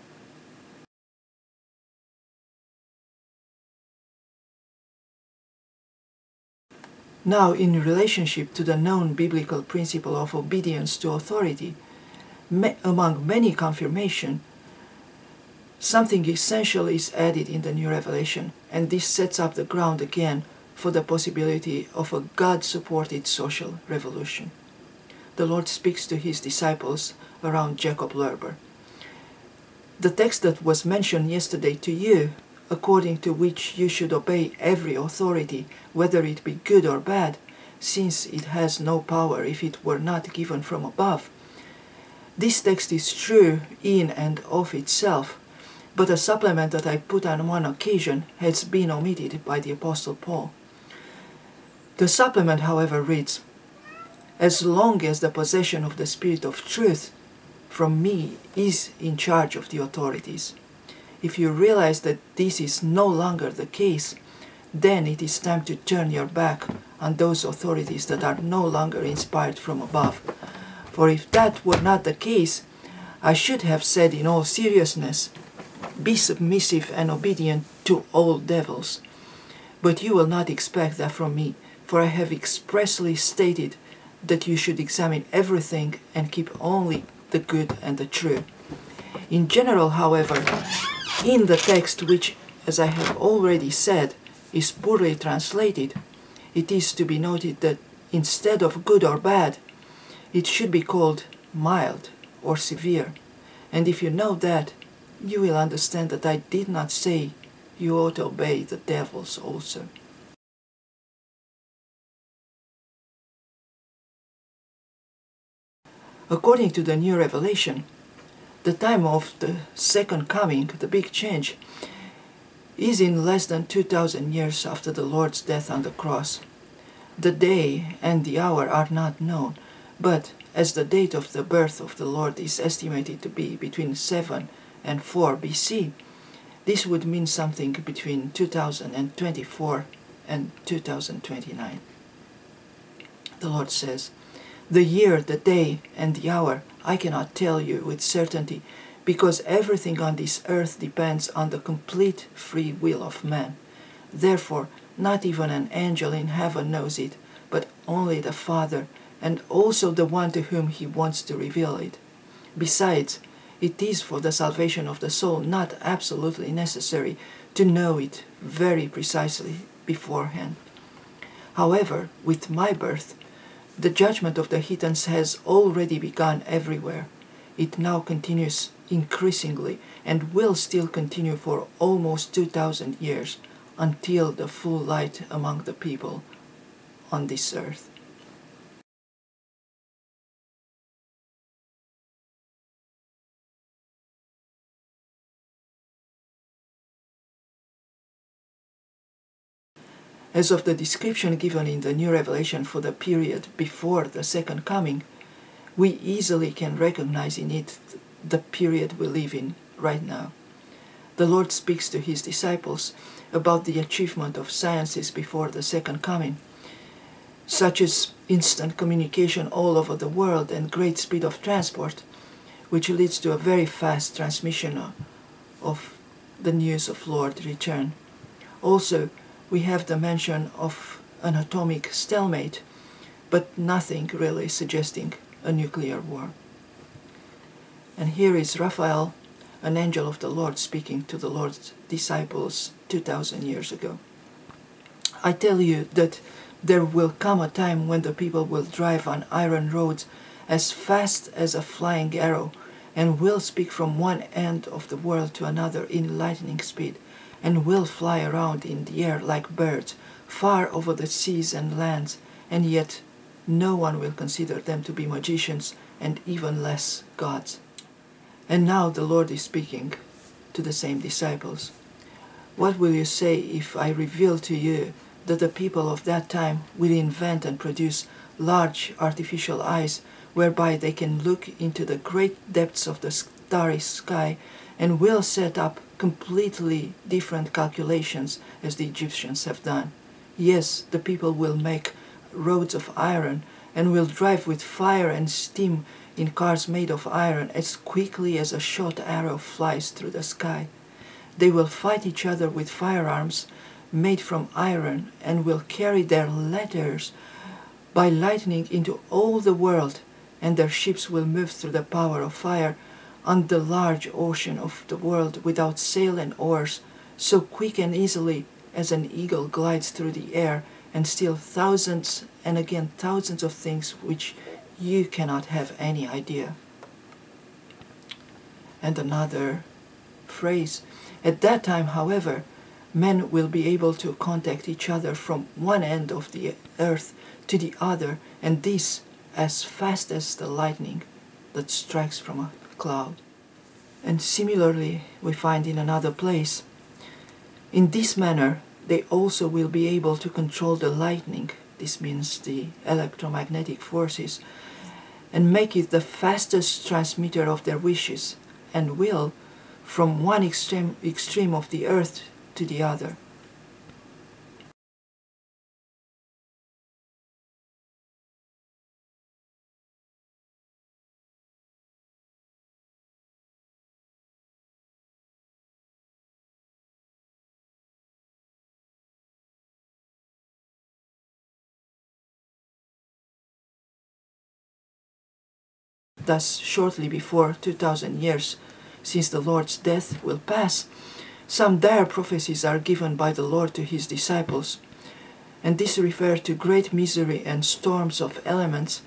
Now, in relationship to the known biblical principle of obedience to authority, among many confirmation, something essential is added in the new revelation, and this sets up the ground again for the possibility of a God-supported social revolution. The Lord speaks to his disciples around Jacob Lerber. "The text that was mentioned yesterday to you, according to which you should obey every authority, whether it be good or bad, since it has no power if it were not given from above. This text is true in and of itself, but a supplement that I put on one occasion has been omitted by the Apostle Paul. The supplement, however, reads, 'As long as the possession of the Spirit of truth from me is in charge of the authorities.' If you realize that this is no longer the case, then it is time to turn your back on those authorities that are no longer inspired from above. For if that were not the case, I should have said in all seriousness, 'Be submissive and obedient to all devils.' But you will not expect that from me, for I have expressly stated that you should examine everything and keep only the good and the true. In general, however, in the text which, as I have already said, is poorly translated, it is to be noted that instead of good or bad, it should be called mild or severe. And if you know that, you will understand that I did not say you ought to obey the devils also." According to the new revelation, the time of the second coming, the big change, is in less than two thousand years after the Lord's death on the cross. The day and the hour are not known, but as the date of the birth of the Lord is estimated to be between seven and four B C, this would mean something between two thousand twenty-four and two thousand twenty-nine. The Lord says, "The year, the day, and the hour I cannot tell you with certainty, because everything on this earth depends on the complete free will of man. Therefore, not even an angel in heaven knows it, but only the Father, and also the one to whom he wants to reveal it. Besides, it is for the salvation of the soul not absolutely necessary to know it very precisely beforehand. However, with my birth, the judgment of the heathens has already begun everywhere. It now continues increasingly and will still continue for almost two thousand years until the full light among the people on this earth." As of the description given in the New Revelation for the period before the Second Coming, we easily can recognize in it the period we live in right now. The Lord speaks to his disciples about the achievement of sciences before the Second Coming, such as instant communication all over the world and great speed of transport, which leads to a very fast transmission of the news of Lord's return. Also, we have the mention of an atomic stalemate, but nothing really suggesting a nuclear war. And here is Raphael, an angel of the Lord, speaking to the Lord's disciples two thousand years ago. "I tell you that there will come a time when the people will drive on iron roads as fast as a flying arrow, and will speak from one end of the world to another in lightning speed, and will fly around in the air like birds, far over the seas and lands, and yet no one will consider them to be magicians, and even less gods. And now the Lord is speaking to the same disciples. What will you say if I reveal to you that the people of that time will invent and produce large artificial eyes whereby they can look into the great depths of the starry sky, and will set up completely different calculations as the Egyptians have done? Yes, the people will make roads of iron and will drive with fire and steam in cars made of iron as quickly as a shot arrow flies through the sky. They will fight each other with firearms made from iron, and will carry their letters by lightning into all the world, and their ships will move through the power of fire on the large ocean of the world without sail and oars, so quick and easily as an eagle glides through the air, and steal thousands and again thousands of things which you cannot have any idea. And another phrase, at that time, however, men will be able to contact each other from one end of the earth to the other, and this as fast as the lightning that strikes from a cloud. And similarly, we find in another place, in this manner they also will be able to control the lightning, this means the electromagnetic forces, and make it the fastest transmitter of their wishes, and will, from one extreme, extreme of the earth to the other. Thus, shortly before two thousand years since the Lord's death will pass, some dire prophecies are given by the Lord to his disciples, and this refers to great misery and storms of elements,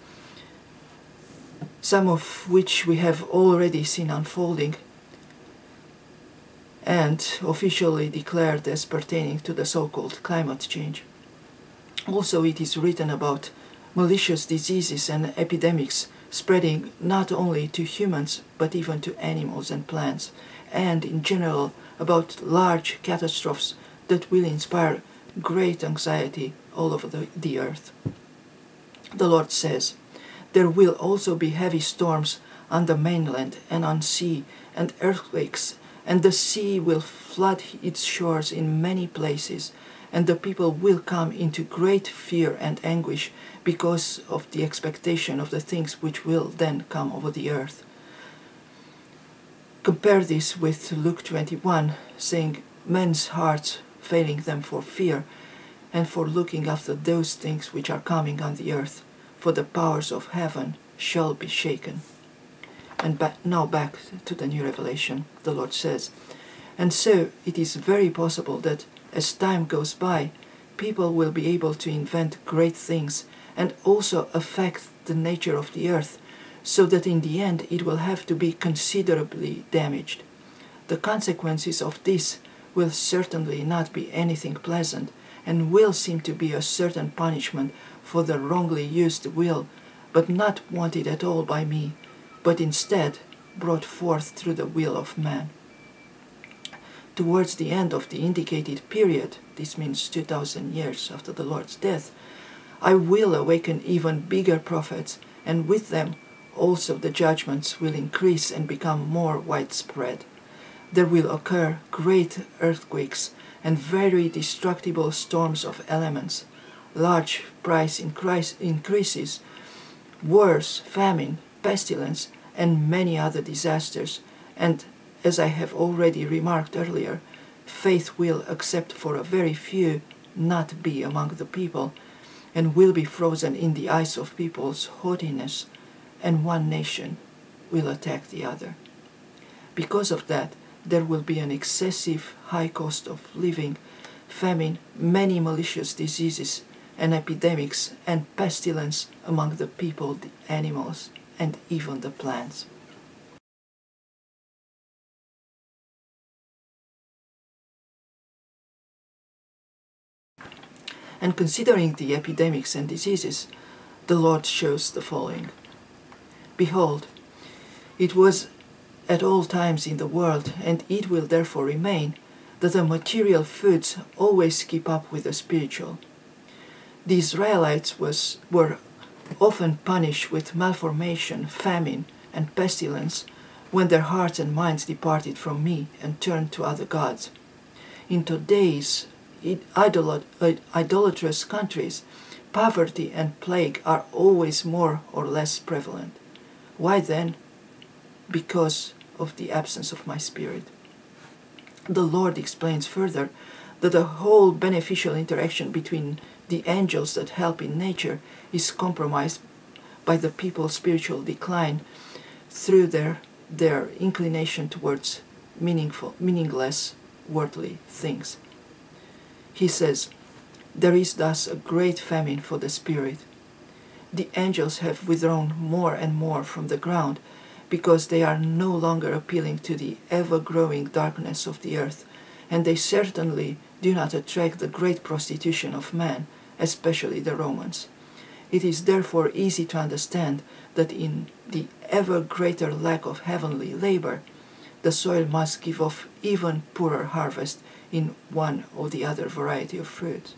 some of which we have already seen unfolding and officially declared as pertaining to the so-called climate change. Also, it is written about malicious diseases and epidemics spreading not only to humans but even to animals and plants, and in general about large catastrophes that will inspire great anxiety all over the, the earth. The Lord says, there will also be heavy storms on the mainland and on sea, and earthquakes, and the sea will flood its shores in many places, and the people will come into great fear and anguish because of the expectation of the things which will then come over the earth. Compare this with Luke twenty-one, saying, men's hearts failing them for fear, and for looking after those things which are coming on the earth, for the powers of heaven shall be shaken. And back, now back to the new revelation, the Lord says, and so it is very possible that as time goes by, people will be able to invent great things and also affect the nature of the earth, so that in the end it will have to be considerably damaged. The consequences of this will certainly not be anything pleasant, and will seem to be a certain punishment for the wrongly used will, but not wanted at all by me, but instead brought forth through the will of man. Towards the end of the indicated period, this means two thousand years after the Lord's death, I will awaken even bigger prophets, and with them also the judgments will increase and become more widespread. There will occur great earthquakes and very destructible storms of elements, large price increases, wars, famine, pestilence, and many other disasters, and as I have already remarked earlier, faith will, except for a very few, not be among the people, and will be frozen in the ice of people's haughtiness, and one nation will attack the other. Because of that, there will be an excessive high cost of living, famine, many malicious diseases, and epidemics, and pestilence among the people, the animals, and even the plants. And considering the epidemics and diseases, the Lord shows the following. Behold, it was at all times in the world, and it will therefore remain, that the material foods always keep up with the spiritual. The Israelites was, were often punished with malformation, famine, and pestilence when their hearts and minds departed from me and turned to other gods. In today's idolat idolatrous countries, poverty and plague are always more or less prevalent. Why then? Because of the absence of my Spirit. The Lord explains further that the whole beneficial interaction between the angels that help in nature is compromised by the people's spiritual decline through their, their inclination towards meaningful, meaningless worldly things. He says, there is thus a great famine for the Spirit. The angels have withdrawn more and more from the ground because they are no longer appealing to the ever-growing darkness of the earth, and they certainly do not attract the great prostitution of man, especially the Romans. It is therefore easy to understand that in the ever greater lack of heavenly labor, the soil must give off even poorer harvest in one or the other variety of fruit.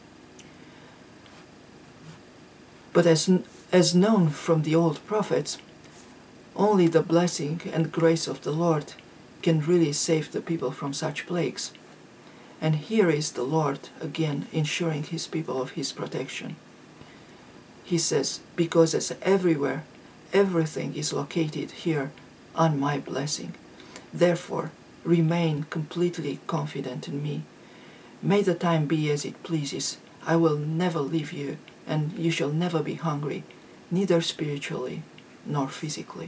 But as, as known from the old prophets, only the blessing and grace of the Lord can really save the people from such plagues. And here is the Lord again ensuring his people of his protection. He says, because as everywhere, everything is located here on my blessing. Therefore, remain completely confident in me. May the time be as it pleases. I will never leave you, and you shall never be hungry, neither spiritually nor physically.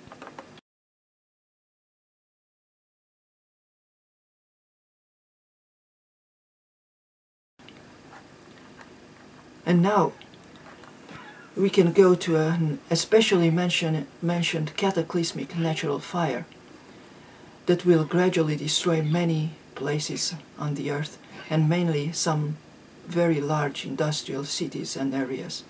And now we can go to an especially mention, mentioned cataclysmic natural fire that will gradually destroy many places on the earth, and mainly some very large industrial cities and areas.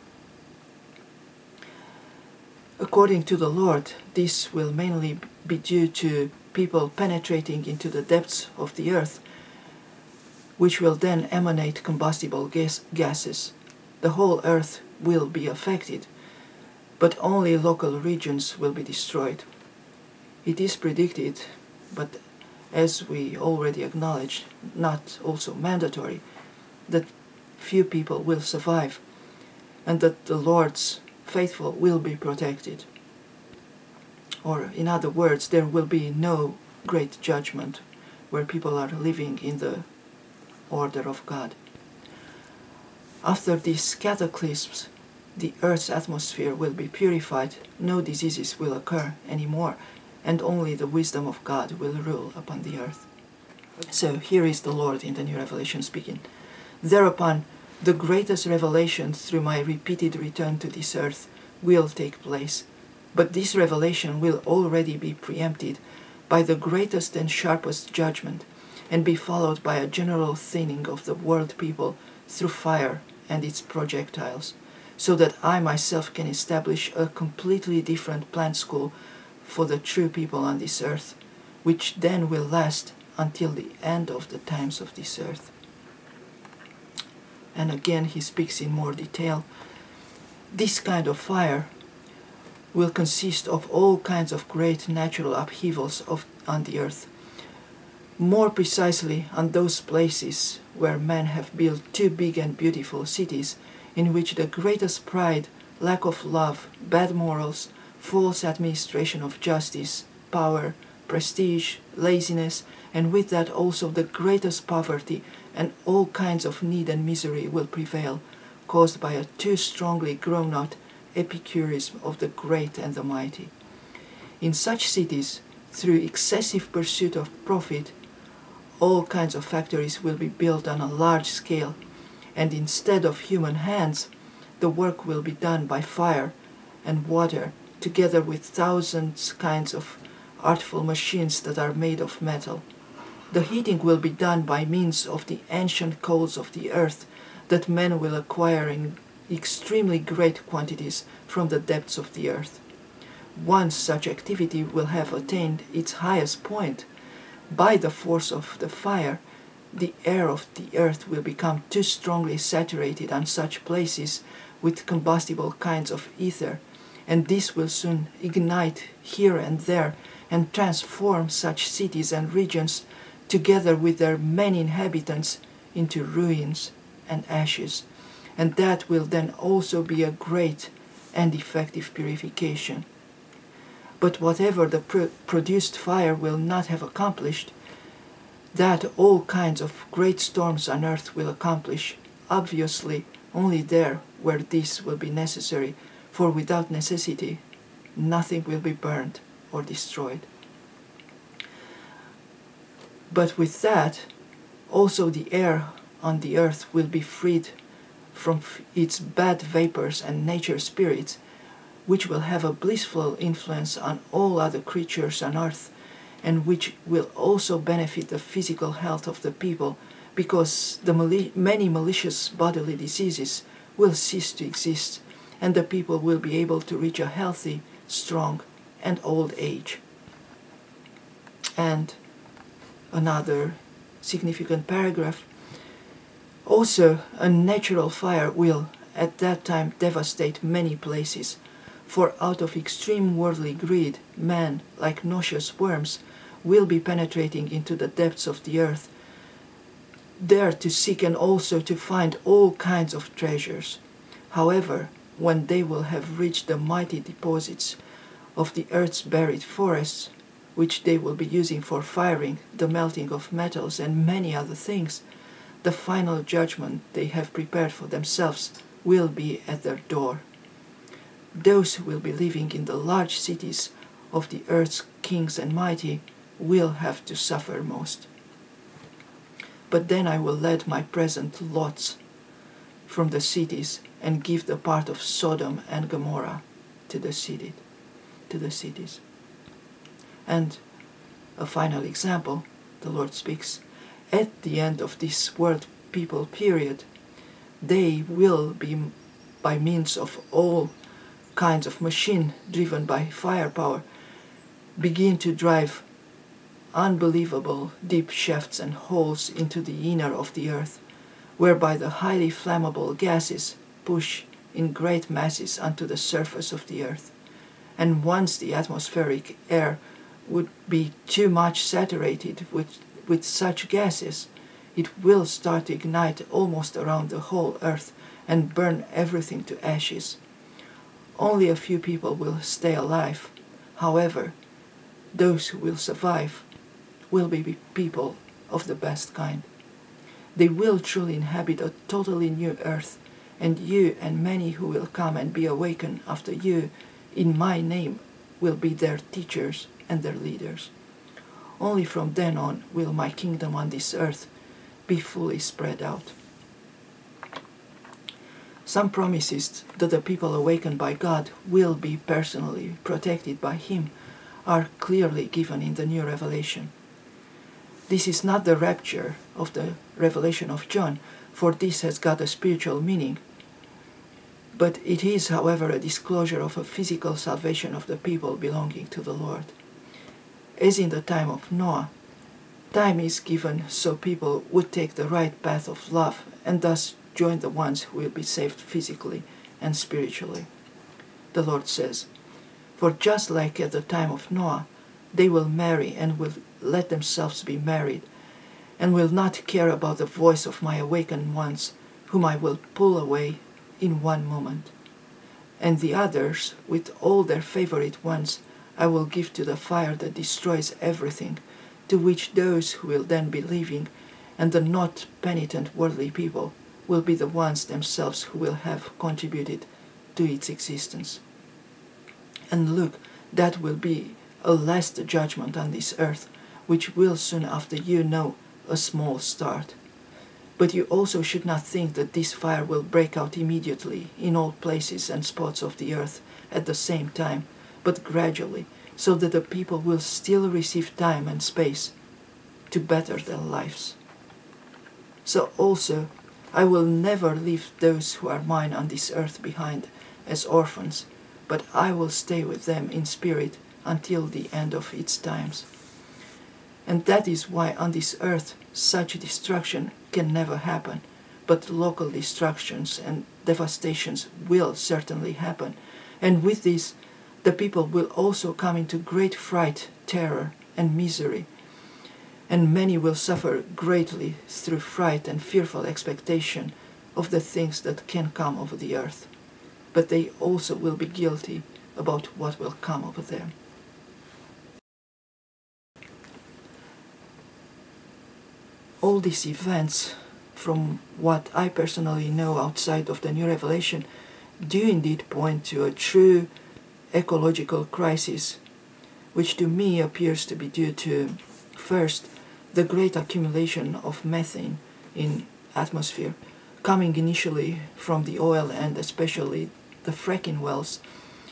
According to the Lord, this will mainly be due to people penetrating into the depths of the earth, which will then emanate combustible gas gases. The whole earth will be affected, but only local regions will be destroyed. It is predicted, but as we already acknowledged, not also mandatory, that few people will survive, and that the Lord's faithful will be protected. Or, in other words, there will be no great judgment where people are living in the order of God. After these cataclysms, the earth's atmosphere will be purified, no diseases will occur anymore, and only the wisdom of God will rule upon the earth. So here is the Lord in the New Revelation speaking. Thereupon, the greatest revelation through my repeated return to this earth will take place, but this revelation will already be preempted by the greatest and sharpest judgment, and be followed by a general thinning of the world people through fire and its projectiles, so that I myself can establish a completely different plant school for the true people on this earth, which then will last until the end of the times of this earth. And again he speaks in more detail. This kind of fire will consist of all kinds of great natural upheavals of, on the earth, more precisely on those places where men have built too big and beautiful cities, in which the greatest pride, lack of love, bad morals, false administration of justice, power, prestige, laziness, and with that also the greatest poverty and all kinds of need and misery will prevail, caused by a too strongly grown-out epicurism of the great and the mighty. In such cities, through excessive pursuit of profit, all kinds of factories will be built on a large scale, and instead of human hands, the work will be done by fire and water, together with thousands kinds of artful machines that are made of metal. The heating will be done by means of the ancient coals of the earth that men will acquire in extremely great quantities from the depths of the earth. Once such activity will have attained its highest point, by the force of the fire, the air of the earth will become too strongly saturated on such places with combustible kinds of ether, and this will soon ignite here and there and transform such cities and regions, together with their many inhabitants, into ruins and ashes, and that will then also be a great and effective purification. But whatever the pro produced fire will not have accomplished, that all kinds of great storms on earth will accomplish, obviously only there where this will be necessary, for without necessity nothing will be burned or destroyed. But with that, also the air on the earth will be freed from its bad vapors and nature spirits, which will have a blissful influence on all other creatures on earth, and which will also benefit the physical health of the people, because the mali many malicious bodily diseases will cease to exist, and the people will be able to reach a healthy, strong, and old age. And another significant paragraph. Also, a natural fire will at that time devastate many places, for out of extreme worldly greed, man, like noxious worms, will be penetrating into the depths of the earth, there to seek and also to find all kinds of treasures. However, when they will have reached the mighty deposits of the earth's buried forests, which they will be using for firing, the melting of metals, and many other things, the final judgment they have prepared for themselves will be at their door. Those who will be living in the large cities of the earth's kings and mighty will have to suffer most. But then I will let my present lots from the cities and give the part of Sodom and Gomorrah to the city, to the cities. And a final example, the Lord speaks, at the end of this world people period, they will be, by means of all kinds of machine driven by firepower, begin to drive unbelievable deep shafts and holes into the inner of the earth, whereby the highly flammable gases push in great masses onto the surface of the earth. And once the atmospheric air would be too much saturated with, with such gases, it will start to ignite almost around the whole earth and burn everything to ashes. Only a few people will stay alive. However, those who will survive will be people of the best kind. They will truly inhabit a totally new earth, and you and many who will come and be awakened after you in my name will be their teachers and their leaders. Only from then on will my kingdom on this earth be fully spread out. Some promises that the people awakened by God will be personally protected by Him are clearly given in the new revelation. This is not the rapture of the revelation of John, for this has got a spiritual meaning, but it is, however, a disclosure of a physical salvation of the people belonging to the Lord. As in the time of Noah, time is given so people would take the right path of love and thus join the ones who will be saved physically and spiritually. The Lord says, "For just like at the time of Noah, they will marry and will let themselves be married, and will not care about the voice of my awakened ones, whom I will pull away in one moment. And the others, with all their favorite ones, I will give to the fire that destroys everything, to which those who will then be living, and the not penitent worldly people, will be the ones themselves who will have contributed to its existence. And look, that will be a last judgment on this earth, which will soon after you know a small start. But you also should not think that this fire will break out immediately in all places and spots of the earth at the same time, but gradually, so that the people will still receive time and space to better their lives. So also I will never leave those who are mine on this earth behind as orphans, but I will stay with them in spirit until the end of its times. And that is why on this earth such destruction can never happen, but local destructions and devastations will certainly happen. And with this, the people will also come into great fright, terror, and misery. And many will suffer greatly through fright and fearful expectation of the things that can come over the earth. But they also will be guilty about what will come over them. All these events, from what I personally know outside of the New Revelation, do indeed point to a true ecological crisis, which to me appears to be due to, first, the great accumulation of methane in atmosphere, coming initially from the oil and especially the fracking wells,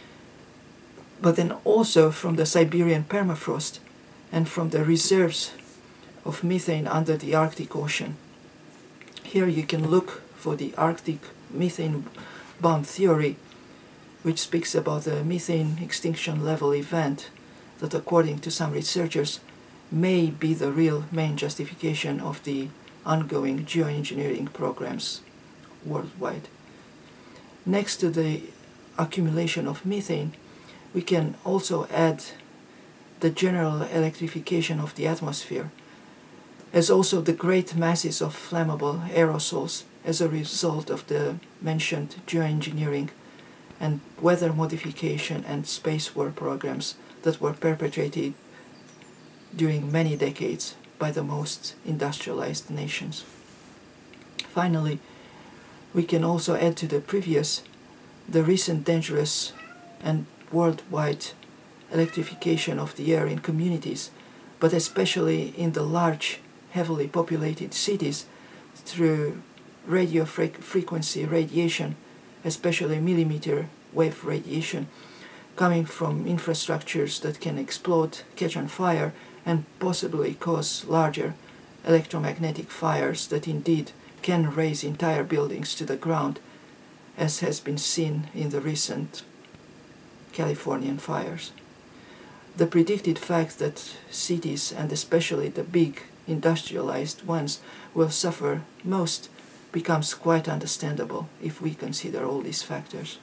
but then also from the Siberian permafrost and from the reserves of methane under the Arctic Ocean. Here you can look for the Arctic methane bomb theory, which speaks about the methane extinction level event that, according to some researchers, may be the real main justification of the ongoing geoengineering programs worldwide. Next to the accumulation of methane, we can also add the general electrification of the atmosphere, as also the great masses of flammable aerosols as a result of the mentioned geoengineering and weather modification and space war programs that were perpetrated during many decades by the most industrialized nations. Finally, we can also add to the previous the recent dangerous and worldwide electrification of the air in communities, but especially in the large, heavily populated cities through radio fre frequency radiation, especially millimeter wave radiation, coming from infrastructures that can explode, catch on fire, and possibly cause larger electromagnetic fires that indeed can raise entire buildings to the ground, as has been seen in the recent Californian fires. The predicted fact that cities, and especially the big industrialized ones, will suffer most becomes quite understandable if we consider all these factors.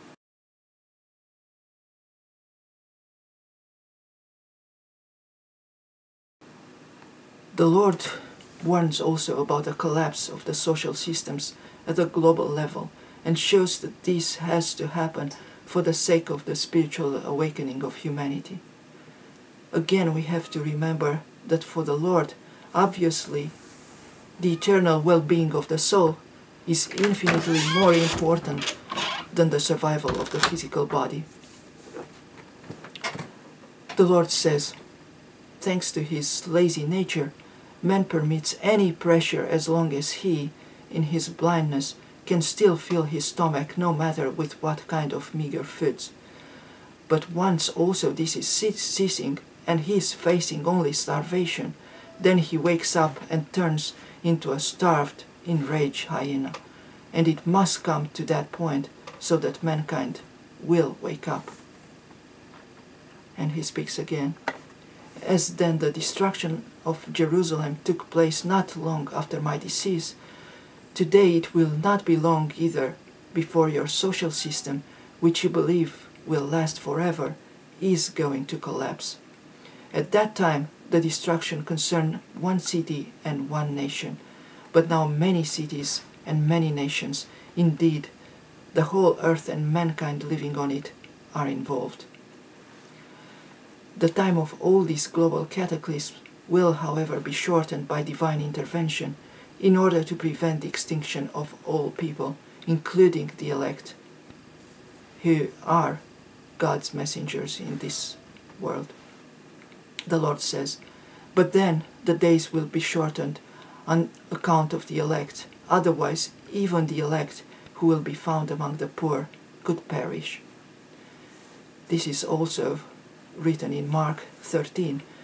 The Lord warns also about the collapse of the social systems at a global level and shows that this has to happen for the sake of the spiritual awakening of humanity. Again, we have to remember that for the Lord, obviously, the eternal well-being of the soul is infinitely more important than the survival of the physical body. The Lord says, thanks to his lazy nature, man permits any pressure as long as he, in his blindness, can still fill his stomach no matter with what kind of meager foods. But once also this is ceasing and he is facing only starvation, then he wakes up and turns into a starved, enraged hyena. And it must come to that point so that mankind will wake up. And he speaks again. As then the destruction of Jerusalem took place not long after my decease, today it will not be long either before your social system, which you believe will last forever, is going to collapse. At that time, the destruction concerned one city and one nation, but now many cities and many nations, indeed, the whole earth and mankind living on it, are involved. The time of all these global cataclysms will, however, be shortened by divine intervention in order to prevent the extinction of all people, including the elect, who are God's messengers in this world. The Lord says, but then the days will be shortened on account of the elect, otherwise even the elect who will be found among the poor could perish. This is also written in Mark thirteen,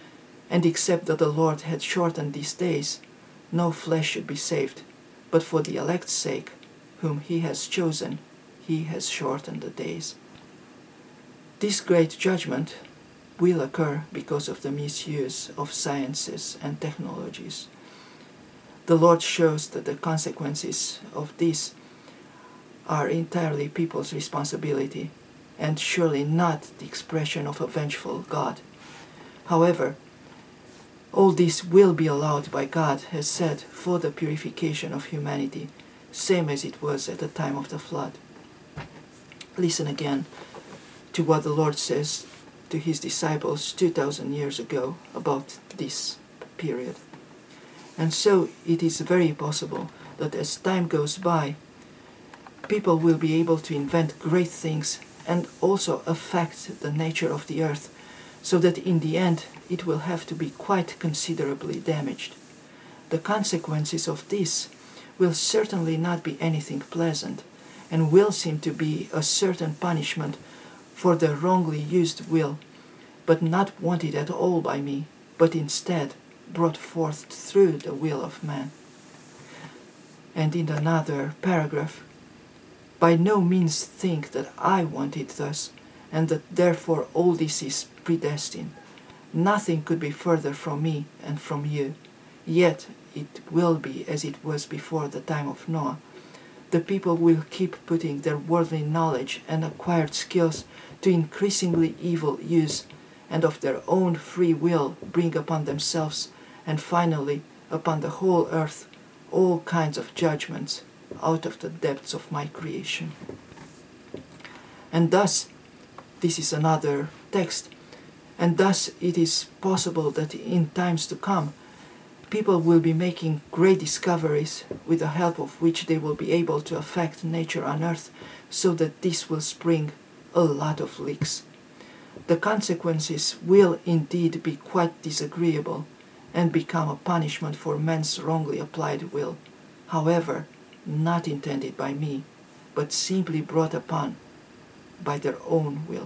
And except that the Lord had shortened these days, no flesh should be saved, but for the elect's sake, whom he has chosen, he has shortened the days. This great judgment will occur because of the misuse of sciences and technologies. The Lord shows that the consequences of this are entirely people's responsibility, and surely not the expression of a vengeful God. However, all this will be allowed by God, as said, for the purification of humanity, same as it was at the time of the flood. Listen again to what the Lord says to his disciples two thousand years ago about this period. And so it is very possible that as time goes by, people will be able to invent great things and also affect the nature of the earth, so that in the end it will have to be quite considerably damaged. The consequences of this will certainly not be anything pleasant, and will seem to be a certain punishment for the wrongly used will, but not wanted at all by me, but instead brought forth through the will of man. And in another paragraph, by no means think that I want it thus, and that therefore all this is predestined. Nothing could be further from me and from you, yet it will be as it was before the time of Noah. The people will keep putting their worldly knowledge and acquired skills to increasingly evil use, and of their own free will bring upon themselves, and finally upon the whole earth, all kinds of judgments out of the depths of my creation. And thus, this is another text, and thus it is possible that in times to come, people will be making great discoveries with the help of which they will be able to affect nature on earth, so that this will spring a lot of leaks. The consequences will indeed be quite disagreeable and become a punishment for man's wrongly applied will, however, not intended by me, but simply brought upon by their own will.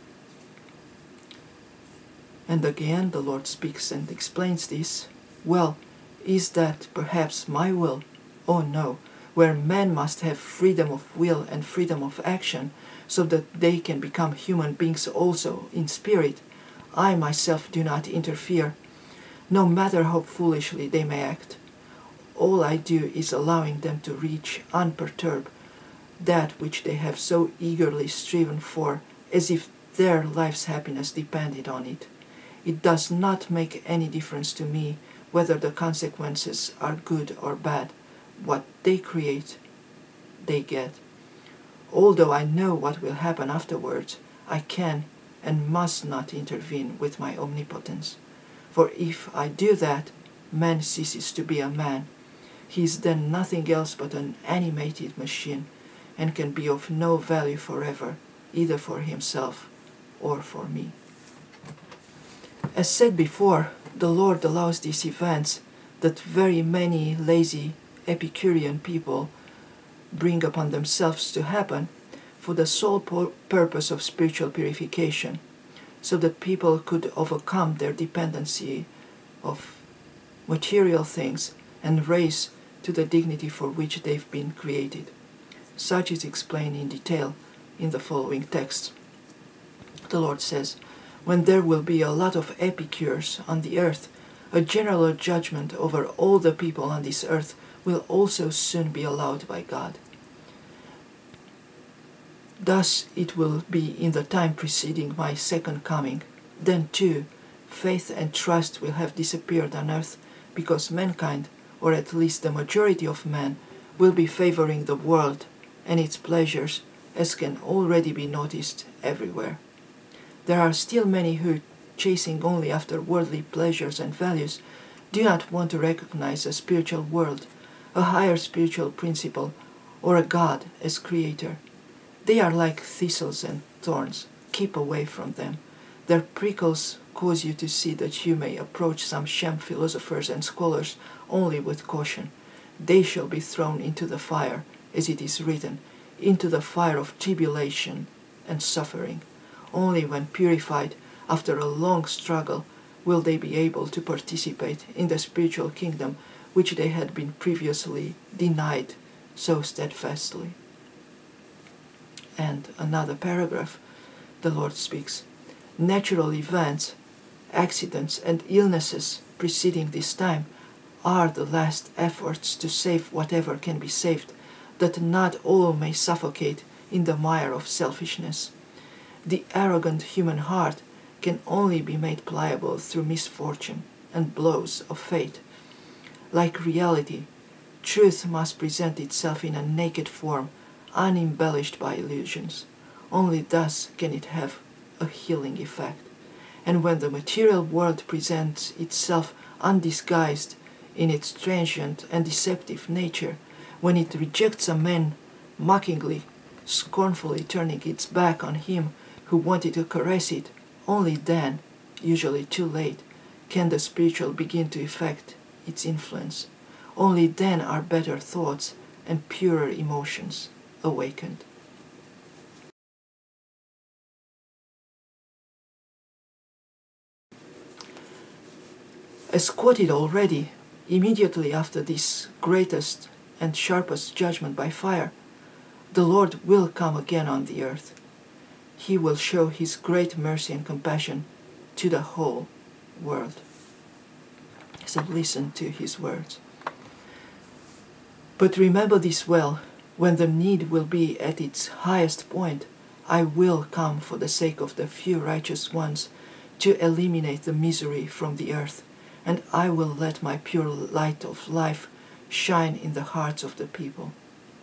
And again the Lord speaks and explains this. Well, is that perhaps my will? Oh no, where men must have freedom of will and freedom of action, so that they can become human beings also in spirit, I myself do not interfere, no matter how foolishly they may act. All I do is allowing them to reach unperturbed that which they have so eagerly striven for, as if their life's happiness depended on it. It does not make any difference to me whether the consequences are good or bad. What they create, they get. Although I know what will happen afterwards, I can and must not intervene with my omnipotence. For if I do that, man ceases to be a man. He is then nothing else but an animated machine, and can be of no value forever, either for himself or for me. As said before, the Lord allows these events that very many lazy Epicurean people bring upon themselves to happen for the sole purpose of spiritual purification, so that people could overcome their dependency of material things and raise to the dignity for which they've been created. Such is explained in detail in the following text. The Lord says, when there will be a lot of epicures on the earth, a general judgment over all the people on this earth will also soon be allowed by God. Thus it will be in the time preceding my second coming. Then too, faith and trust will have disappeared on earth, because mankind, or at least the majority of men, will be favoring the world and its pleasures, as can already be noticed everywhere. There are still many who, chasing only after worldly pleasures and values, do not want to recognize a spiritual world, a higher spiritual principle, or a God as creator. They are like thistles and thorns. Keep away from them. Their prickles cause you to see that you may approach some sham philosophers and scholars only with caution. They shall be thrown into the fire, as it is written, into the fire of tribulation and suffering. Only when purified, after a long struggle, will they be able to participate in the spiritual kingdom which they had been previously denied so steadfastly. And another paragraph, the Lord speaks, natural events, accidents and illnesses preceding this time are the last efforts to save whatever can be saved, that not all may suffocate in the mire of selfishness. The arrogant human heart can only be made pliable through misfortune and blows of fate. Like reality, truth must present itself in a naked form, unembellished by illusions. Only thus can it have a healing effect. And when the material world presents itself undisguised in its transient and deceptive nature, when it rejects a man mockingly, scornfully turning its back on him who wanted to caress it, only then, usually too late, can the spiritual begin to effect its influence. Only then are better thoughts and purer emotions awakened. As quoted already, immediately after this greatest and sharpest judgment by fire, the Lord will come again on the earth. He will show his great mercy and compassion to the whole world. So listen to his words. But remember this well, when the need will be at its highest point, I will come for the sake of the few righteous ones to eliminate the misery from the earth, and I will let my pure light of life shine in the hearts of the people.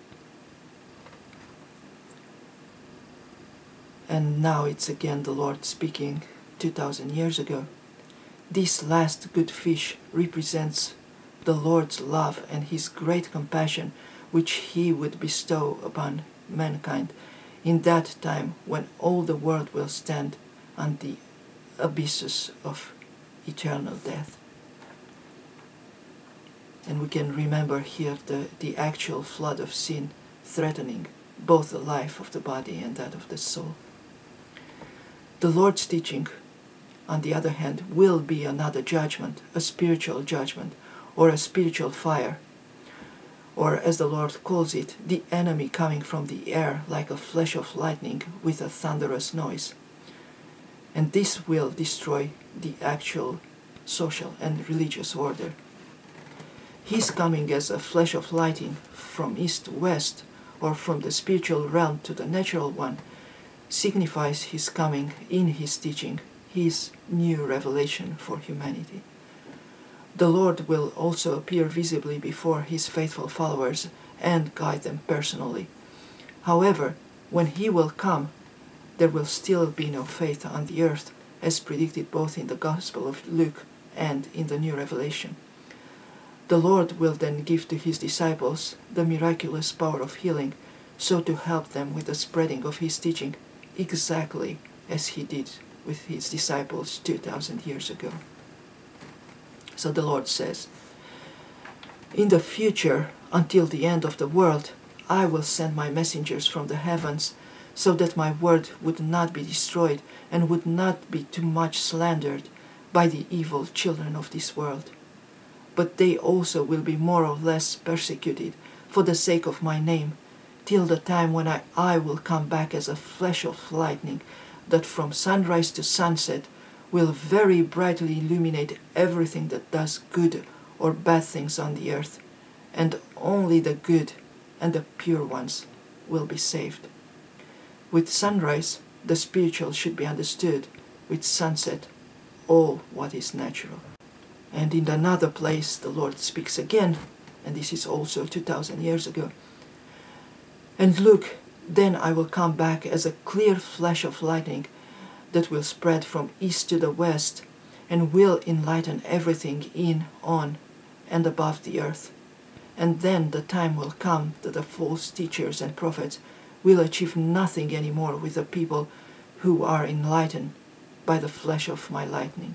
And now it's again the Lord speaking two thousand years ago. This last good fish represents the Lord's love and his great compassion which he would bestow upon mankind in that time when all the world will stand on the abysses of eternal death. And we can remember here the, the actual flood of sin threatening both the life of the body and that of the soul. The Lord's teaching, on the other hand, will be another judgment, a spiritual judgment, or a spiritual fire, or as the Lord calls it, the enemy coming from the air like a flash of lightning with a thunderous noise. And this will destroy the actual social and religious order. His coming as a flash of lightning from east to west, or from the spiritual realm to the natural one, signifies his coming in his teaching, his new revelation for humanity. The Lord will also appear visibly before his faithful followers and guide them personally. However, when he will come, there will still be no faith on the earth, as predicted both in the Gospel of Luke and in the New Revelation. The Lord will then give to his disciples the miraculous power of healing, so to help them with the spreading of his teaching, exactly as he did with his disciples two thousand years ago. So the Lord says, in the future, until the end of the world, I will send my messengers from the heavens, so that my word would not be destroyed and would not be too much slandered by the evil children of this world. But they also will be more or less persecuted for the sake of my name, till the time when I, I will come back as a flash of lightning, that from sunrise to sunset will very brightly illuminate everything that does good or bad things on the earth, and only the good and the pure ones will be saved. With sunrise, the spiritual should be understood. With sunset, all what is natural. And in another place, the Lord speaks again, and this is also two thousand years ago. And look, then I will come back as a clear flash of lightning that will spread from east to the west, and will enlighten everything in, on, and above the earth. And then the time will come that the false teachers and prophets will achieve nothing any more with the people who are enlightened by the flash of my lightning.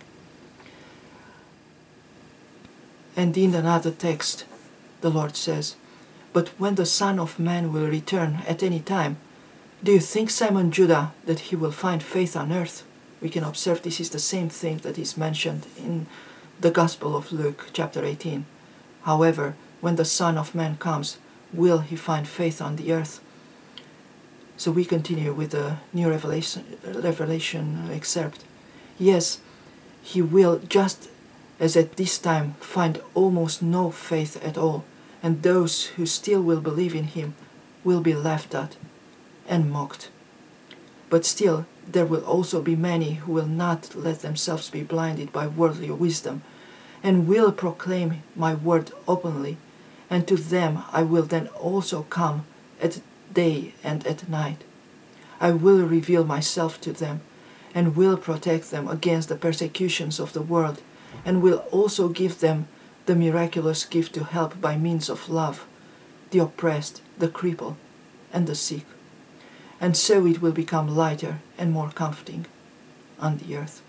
And in another text, the Lord says, but when the Son of Man will return at any time, do you think, Simon Judah, that he will find faith on earth? we can observe this is the same thing that is mentioned in the Gospel of Luke, chapter eighteen. However, when the Son of Man comes, will he find faith on the earth? So we continue with the new Revelation, Revelation excerpt. Yes, he will, just as at this time, find almost no faith at all, and those who still will believe in him will be laughed at and mocked. But still, there will also be many who will not let themselves be blinded by worldly wisdom, and will proclaim my word openly, and to them I will then also come at day and at night. I will reveal myself to them, and will protect them against the persecutions of the world, and will also give them the miraculous gift to help by means of love, the oppressed, the crippled, and the sick. And so it will become lighter and more comforting on the earth.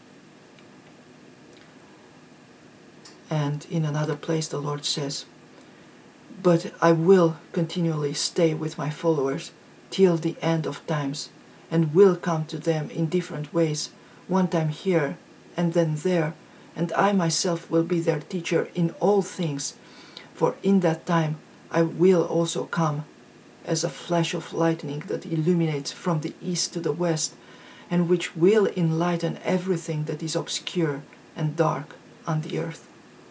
And in another place the Lord says, but I will continually stay with my followers till the end of times, and will come to them in different ways, one time here and then there, and I myself will be their teacher in all things, for in that time I will also come as a flash of lightning that illuminates from the east to the west, and which will enlighten everything that is obscure and dark on the earth.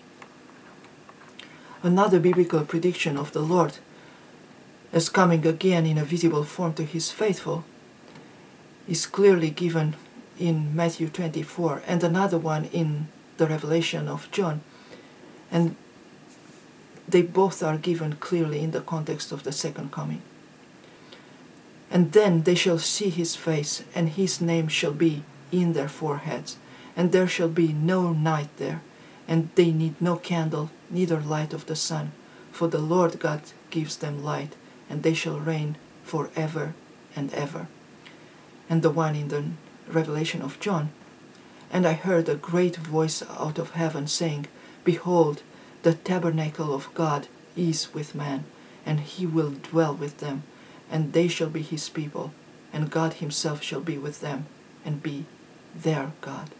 Another biblical prediction of the Lord as coming again in a visible form to his faithful is clearly given in Matthew twenty-four, and another one in the Revelation of John, and they both are given clearly in the context of the second coming. And then they shall see his face, and his name shall be in their foreheads, and there shall be no night there, and they need no candle, neither light of the sun, for the Lord God gives them light, and they shall reign for ever and ever. And the one in the Revelation of John, and I heard a great voice out of heaven saying, behold, the tabernacle of God is with man, and he will dwell with them, and they shall be his people, and God himself shall be with them, and be their God.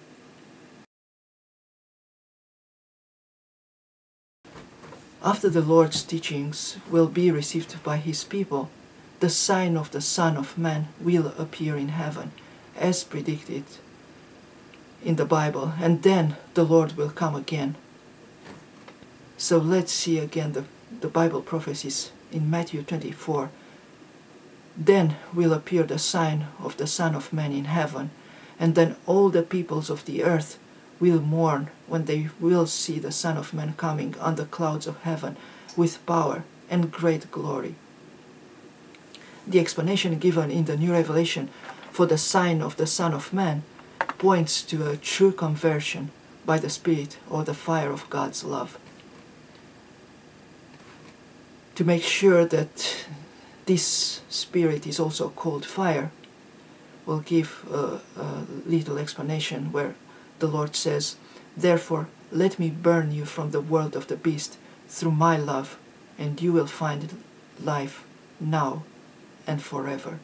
After the Lord's teachings will be received by his people, the sign of the Son of Man will appear in heaven, as predicted in the Bible, and then the Lord will come again. So let's see again the, the Bible prophecies in Matthew twenty-four. Then will appear the sign of the Son of Man in heaven, and then all the peoples of the earth will mourn when they will see the Son of Man coming on the clouds of heaven with power and great glory. The explanation given in the New Revelation for the sign of the Son of Man points to a true conversion by the Spirit or the fire of God's love. To make sure that this Spirit is also called fire, we'll give a, a little explanation where the Lord says, therefore let me burn you from the world of the beast through my love, and you will find life now and forever.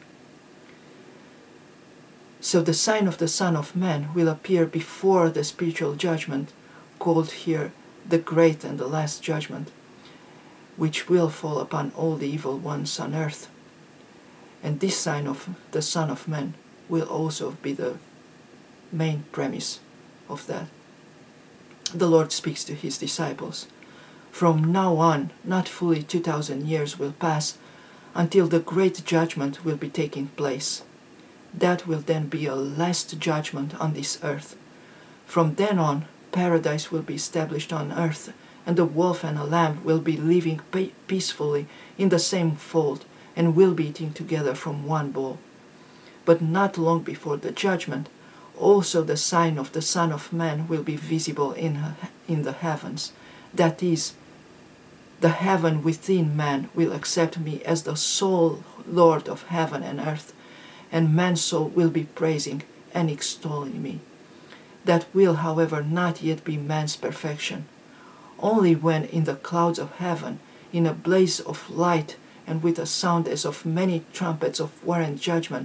So the sign of the Son of Man will appear before the spiritual judgment, called here the great and the last judgment, which will fall upon all the evil ones on earth. And this sign of the Son of Man will also be the main premise of that. The Lord speaks to his disciples. From now on, not fully two thousand years will pass until the great judgment will be taking place. That will then be a last judgment on this earth. From then on, paradise will be established on earth, and the wolf and the lamb will be living peacefully in the same fold, and will be eating together from one bowl. But not long before the judgment, also the sign of the Son of Man will be visible in, in the heavens. That is, the heaven within man will accept me as the sole Lord of heaven and earth, and man's soul will be praising and extolling me. That will, however, not yet be man's perfection. Only when in the clouds of heaven, in a blaze of light, and with a sound as of many trumpets of war and judgment,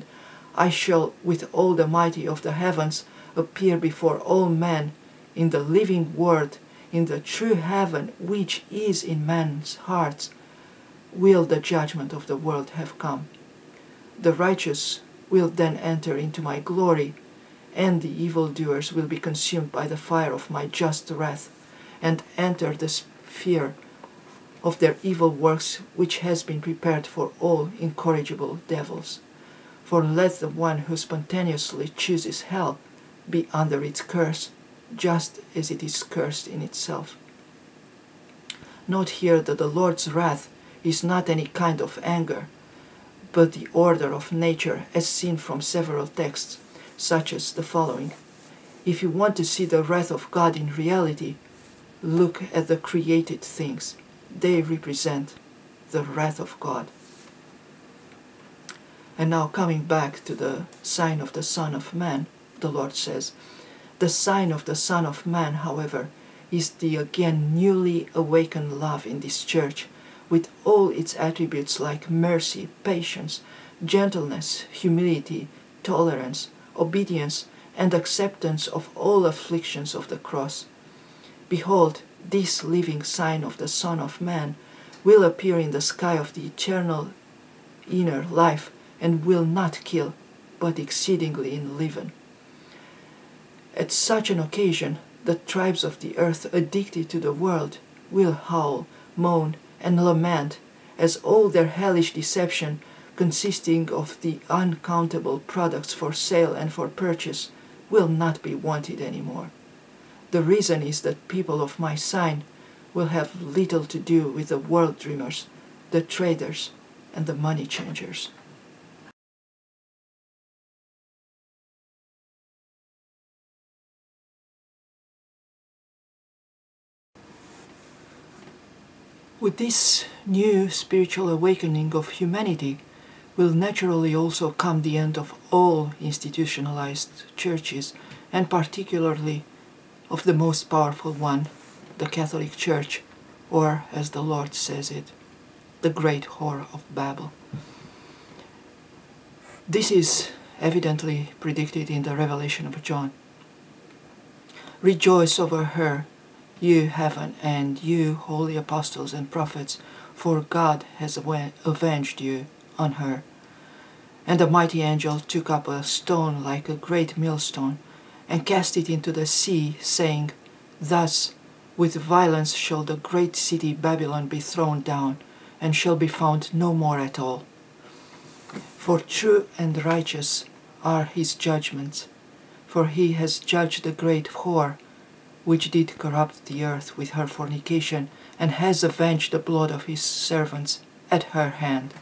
I shall with all the mighty of the heavens appear before all men in the living word, in the true heaven which is in men's hearts, will the judgment of the world have come. The righteous will then enter into my glory, and the evildoers will be consumed by the fire of my just wrath, and enter the sphere of their evil works which has been prepared for all incorrigible devils. For let the one who spontaneously chooses hell be under its curse, just as it is cursed in itself. Note here that the Lord's wrath is not any kind of anger, but the order of nature as seen from several texts, such as the following. If you want to see the wrath of God in reality, look at the created things. They represent the wrath of God. And now coming back to the sign of the Son of Man, the Lord says, the sign of the Son of Man, however, is the again newly awakened love in this church, with all its attributes like mercy, patience, gentleness, humility, tolerance, obedience, and acceptance of all afflictions of the cross. Behold, this living sign of the Son of Man will appear in the sky of the eternal inner life, and will not kill, but exceedingly enliven. At such an occasion, the tribes of the earth addicted to the world will howl, moan, and lament, as all their hellish deception, consisting of the uncountable products for sale and for purchase, will not be wanted any more. The reason is that people of my sign will have little to do with the world dreamers, the traders, and the money changers. With this new spiritual awakening of humanity will naturally also come the end of all institutionalized churches, and particularly of the most powerful one, the Catholic Church, or as the Lord says it, the great whore of Babel. This is evidently predicted in the Revelation of John. Rejoice over her, you heaven, and you holy apostles and prophets, for God has avenged you on her. And the mighty angel took up a stone like a great millstone, and cast it into the sea, saying, Thus with violence shall the great city Babylon be thrown down, and shall be found no more at all. For true and righteous are his judgments, for he has judged the great whore, which did corrupt the earth with her fornication, and has avenged the blood of his servants at her hand.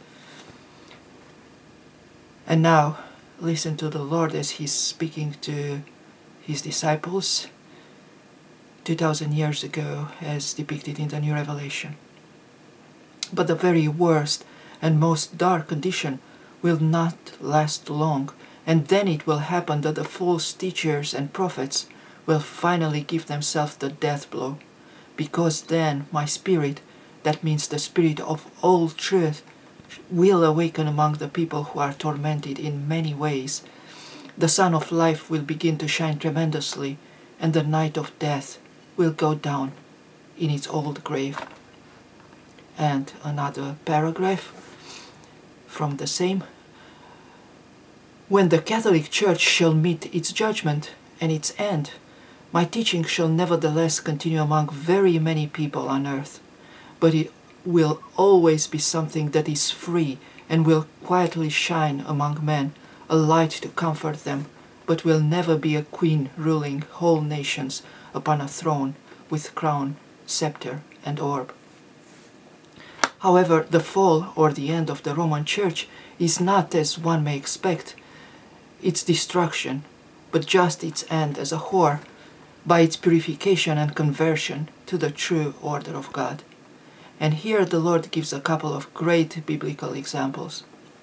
And now listen to the Lord as he's speaking to his disciples two thousand years ago, as depicted in the New Revelation. But the very worst and most dark condition will not last long, and then it will happen that the false teachers and prophets will finally give themselves the death blow, because then my spirit, that means the spirit of all truth, will awaken among the people who are tormented in many ways. The sun of life will begin to shine tremendously, and the night of death will go down in its old grave. And another paragraph from the same. When the Catholic Church shall meet its judgment and its end, my teaching shall nevertheless continue among very many people on earth, but it will always be something that is free and will quietly shine among men, a light to comfort them, but will never be a queen ruling whole nations upon a throne with crown, scepter, and orb. However, the fall or the end of the Roman Church is not, as one may expect, its destruction, but just its end as a whore, by its purification and conversion to the true order of God. And here the Lord gives a couple of great biblical examples.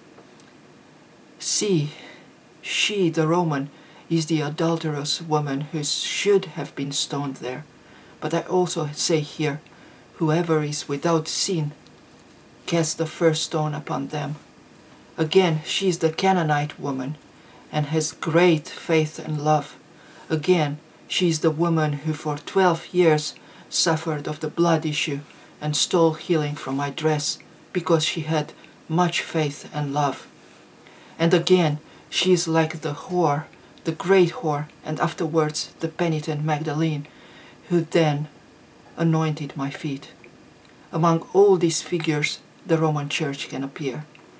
See, she, the Roman, is the adulterous woman who should have been stoned there. But I also say here, whoever is without sin, cast the first stone upon them. Again, she is the Canaanite woman, and has great faith and love. Again, she is the woman who for twelve years suffered of the blood issue and stole healing from my dress, because she had much faith and love. And again, she is like the whore, the great whore, and afterwards the penitent Magdalene, who then anointed my feet. Among all these figures, the Roman Church can appear.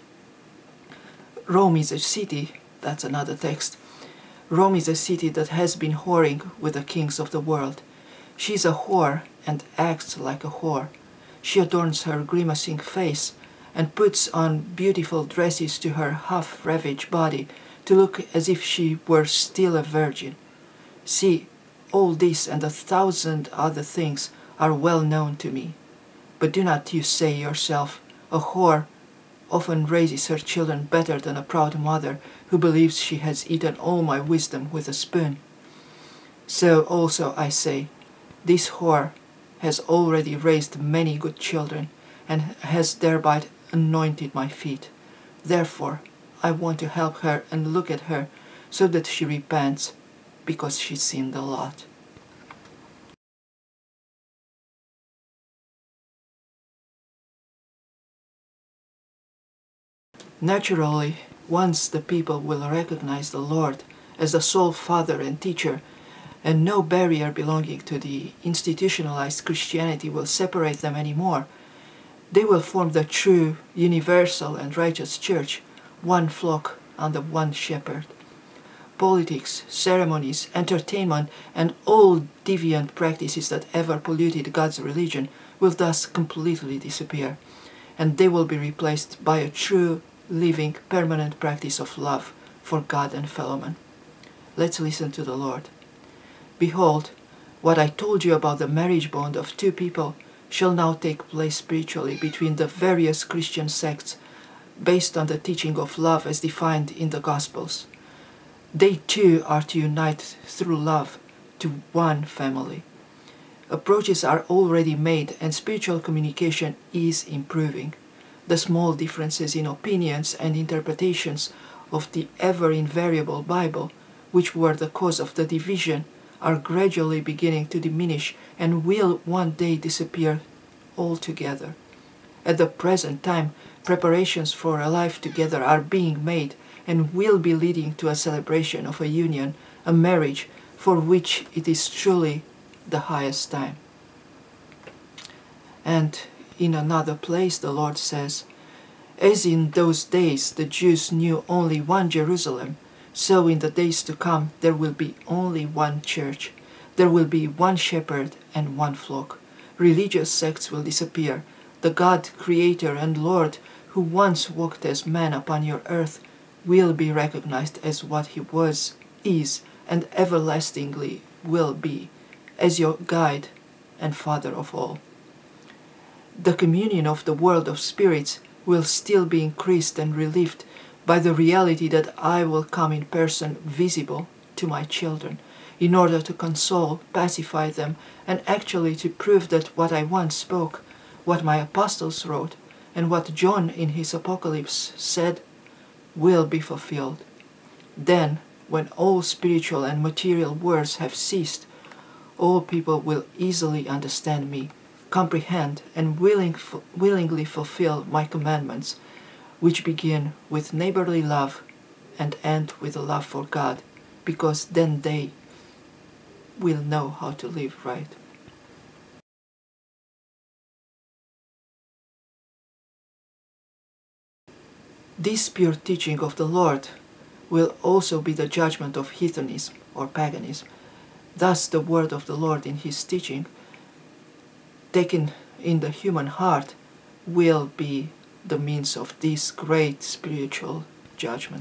Rome is a city, that's another text. Rome is a city that has been whoring with the kings of the world. She is a whore and acts like a whore. She adorns her grimacing face and puts on beautiful dresses to her half-ravaged body to look as if she were still a virgin. See, all this and a thousand other things are well known to me. But do not you say yourself, a whore often raises her children better than a proud mother who believes she has eaten all my wisdom with a spoon. So also I say, this whore has already raised many good children and has thereby anointed my feet. Therefore, I want to help her and look at her so that she repents, because she sinned a lot. Naturally, once the people will recognize the Lord as the sole Father and Teacher, and no barrier belonging to the institutionalized Christianity will separate them anymore, they will form the true, universal and righteous church, one flock under one shepherd. Politics, ceremonies, entertainment, and all deviant practices that ever polluted God's religion will thus completely disappear, and they will be replaced by a true, living, permanent practice of love for God and fellow men. Let's listen to the Lord. Behold, what I told you about the marriage bond of two people shall now take place spiritually between the various Christian sects based on the teaching of love as defined in the Gospels. They too are to unite through love to one family. Approaches are already made and spiritual communication is improving. The small differences in opinions and interpretations of the ever-invariable Bible, which were the cause of the division, are gradually beginning to diminish and will one day disappear altogether. At the present time, preparations for a life together are being made and will be leading to a celebration of a union, a marriage, for which it is truly the highest time. And in another place the Lord says, as in those days the Jews knew only one Jerusalem, so in the days to come there will be only one church. There will be one shepherd and one flock. Religious sects will disappear. The God, Creator and Lord, who once walked as man upon your earth, will be recognized as what he was, is, and everlastingly will be, as your guide and Father of all. The communion of the world of spirits will still be increased and relieved by the reality that I will come in person visible to my children, in order to console, pacify them, and actually to prove that what I once spoke, what my apostles wrote, and what John in his Apocalypse said, will be fulfilled. Then, when all spiritual and material wars have ceased, all people will easily understand me, comprehend, and willing, willingly fulfill my commandments, which begin with neighborly love and end with a love for God, because then they will know how to live right. This pure teaching of the Lord will also be the judgment of heathenism or paganism. Thus the word of the Lord in his teaching, taken in the human heart, will be the means of this great spiritual judgment.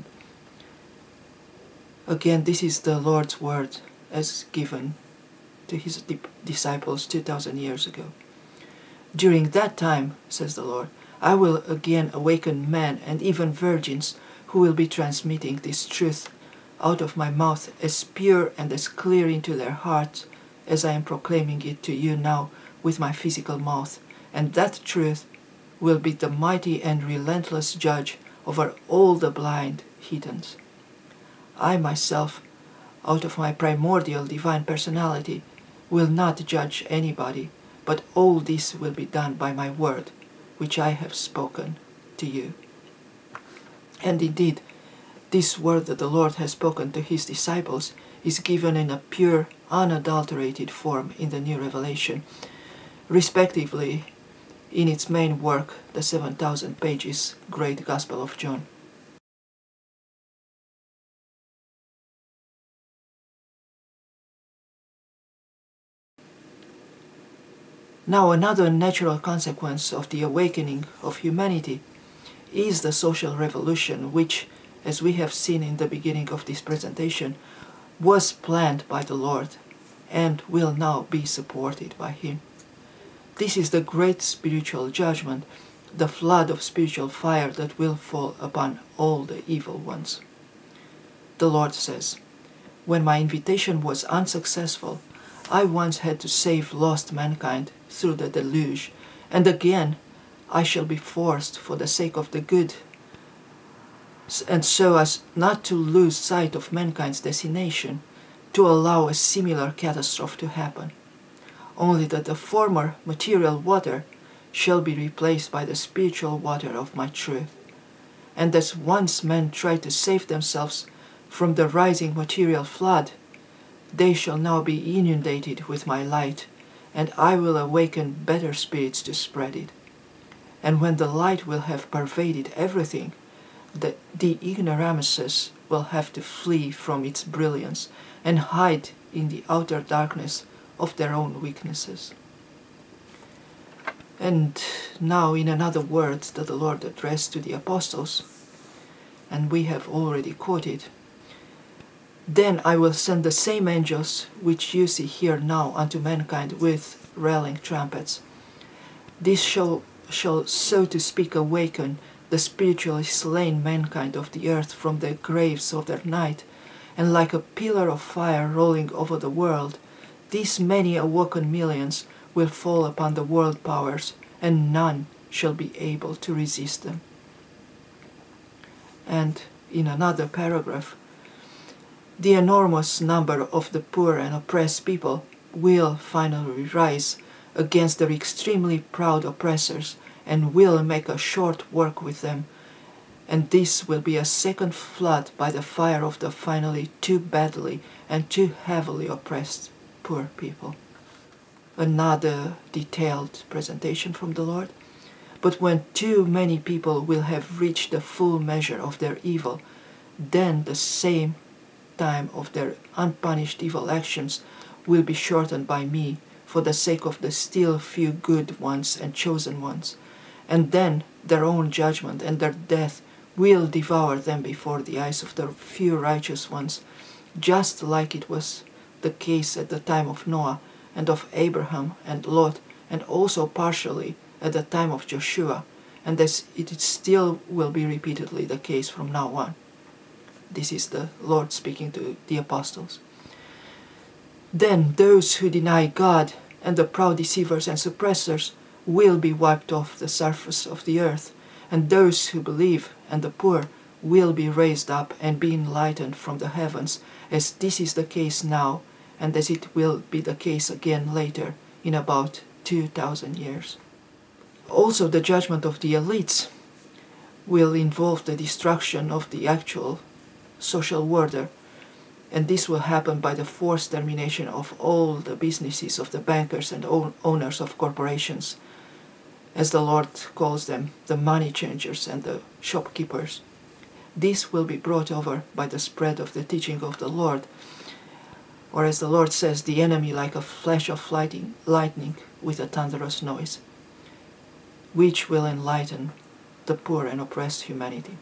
Again, this is the Lord's word as given to his disciples two thousand years ago. During that time, says the Lord, I will again awaken men and even virgins who will be transmitting this truth out of my mouth as pure and as clear into their hearts as I am proclaiming it to you now with my physical mouth. And that truth will be the mighty and relentless judge over all the blind heathens. I myself, out of my primordial divine personality, will not judge anybody, but all this will be done by my word, which I have spoken to you. And indeed, this word that the Lord has spoken to his disciples is given in a pure, unadulterated form in the New Revelation, respectively in its main work, the seven thousand pages Great Gospel of John. Now, another natural consequence of the awakening of humanity is the social revolution which, as we have seen in the beginning of this presentation, was planned by the Lord and will now be supported by him. This is the great spiritual judgment, the flood of spiritual fire that will fall upon all the evil ones. The Lord says, "When my invitation was unsuccessful, I once had to save lost mankind through the deluge, and again I shall be forced for the sake of the good, and so as not to lose sight of mankind's destination, to allow a similar catastrophe to happen, only that the former material water shall be replaced by the spiritual water of my truth. And as once men tried to save themselves from the rising material flood, they shall now be inundated with my light, and I will awaken better spirits to spread it. And when the light will have pervaded everything, the, the ignoramuses will have to flee from its brilliance and hide in the outer darkness of their own weaknesses." And now in another word that the Lord addressed to the apostles, and we have already quoted, "Then I will send the same angels which you see here now unto mankind with railing trumpets. This shall, shall so to speak awaken the spiritually slain mankind of the earth from the graves of their night, and like a pillar of fire rolling over the world, these many awoken millions will fall upon the world powers, and none shall be able to resist them." And in another paragraph, "The enormous number of the poor and oppressed people will finally rise against their extremely proud oppressors and will make a short work with them, and this will be a second flood by the fire of the finally too badly and too heavily oppressed poor people." Another detailed presentation from the Lord. "But when too many people will have reached the full measure of their evil, then the same time of their unpunished evil actions will be shortened by me for the sake of the still few good ones and chosen ones, and then their own judgment and their death will devour them before the eyes of the few righteous ones, just like it was the case at the time of Noah and of Abraham and Lot, and also partially at the time of Joshua, and as it still will be repeatedly the case from now on." This is the Lord speaking to the apostles. "Then those who deny God and the proud deceivers and suppressors will be wiped off the surface of the earth, and those who believe and the poor will be raised up and be enlightened from the heavens, as this is the case now, and as it will be the case again later, in about two thousand years. Also, the judgment of the elites will involve the destruction of the actual social order, and this will happen by the forced termination of all the businesses of the bankers and owners of corporations, as the Lord calls them, the money changers and the shopkeepers. This will be brought over by the spread of the teaching of the Lord, or as the Lord says, the enemy like a flash of lightning with a thunderous noise, which will enlighten the poor and oppressed humanity.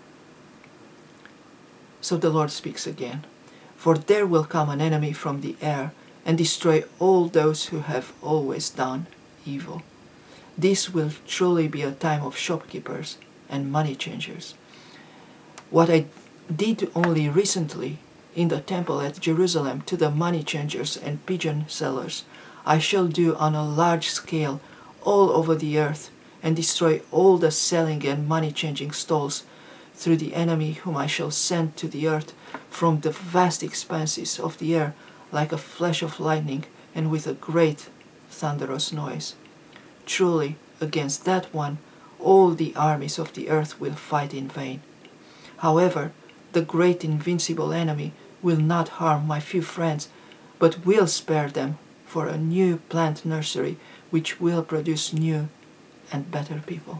So the Lord speaks again, "For there will come an enemy from the air and destroy all those who have always done evil. This will truly be a time of shopkeepers and money changers. What I did only recently in the temple at Jerusalem to the money changers and pigeon sellers, I shall do on a large scale all over the earth, and destroy all the selling and money changing stalls, through the enemy whom I shall send to the earth from the vast expanses of the air like a flash of lightning and with a great thunderous noise. Truly, against that one, all the armies of the earth will fight in vain. However, the great invincible enemy will not harm my few friends, but will spare them for a new plant nursery which will produce new and better people.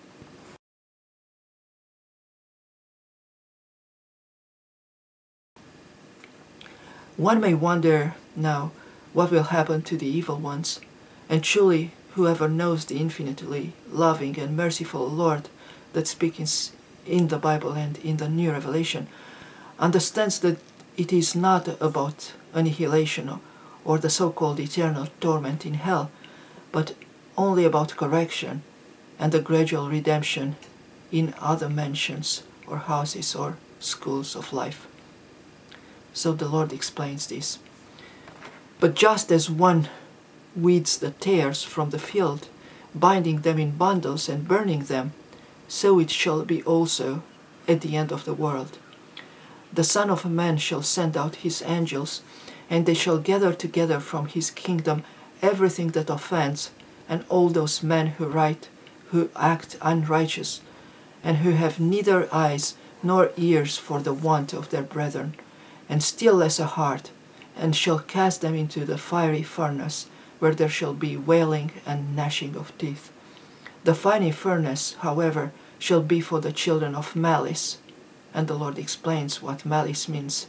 One may wonder now what will happen to the evil ones, and truly whoever knows the infinitely loving and merciful Lord that speaks in the Bible and in the New Revelation understands that it is not about annihilation or the so-called eternal torment in hell, but only about correction and the gradual redemption in other mansions or houses or schools of life. So the Lord explains this. But just as one weeds the tares from the field, binding them in bundles and burning them, so it shall be also at the end of the world. The Son of Man shall send out his angels, and they shall gather together from his kingdom everything that offends, and all those men who write, who act unrighteous, and who have neither eyes nor ears for the want of their brethren, and still less a heart, and shall cast them into the fiery furnace, where there shall be wailing and gnashing of teeth. The fiery furnace, however, shall be for the children of malice. And the Lord explains what malice means.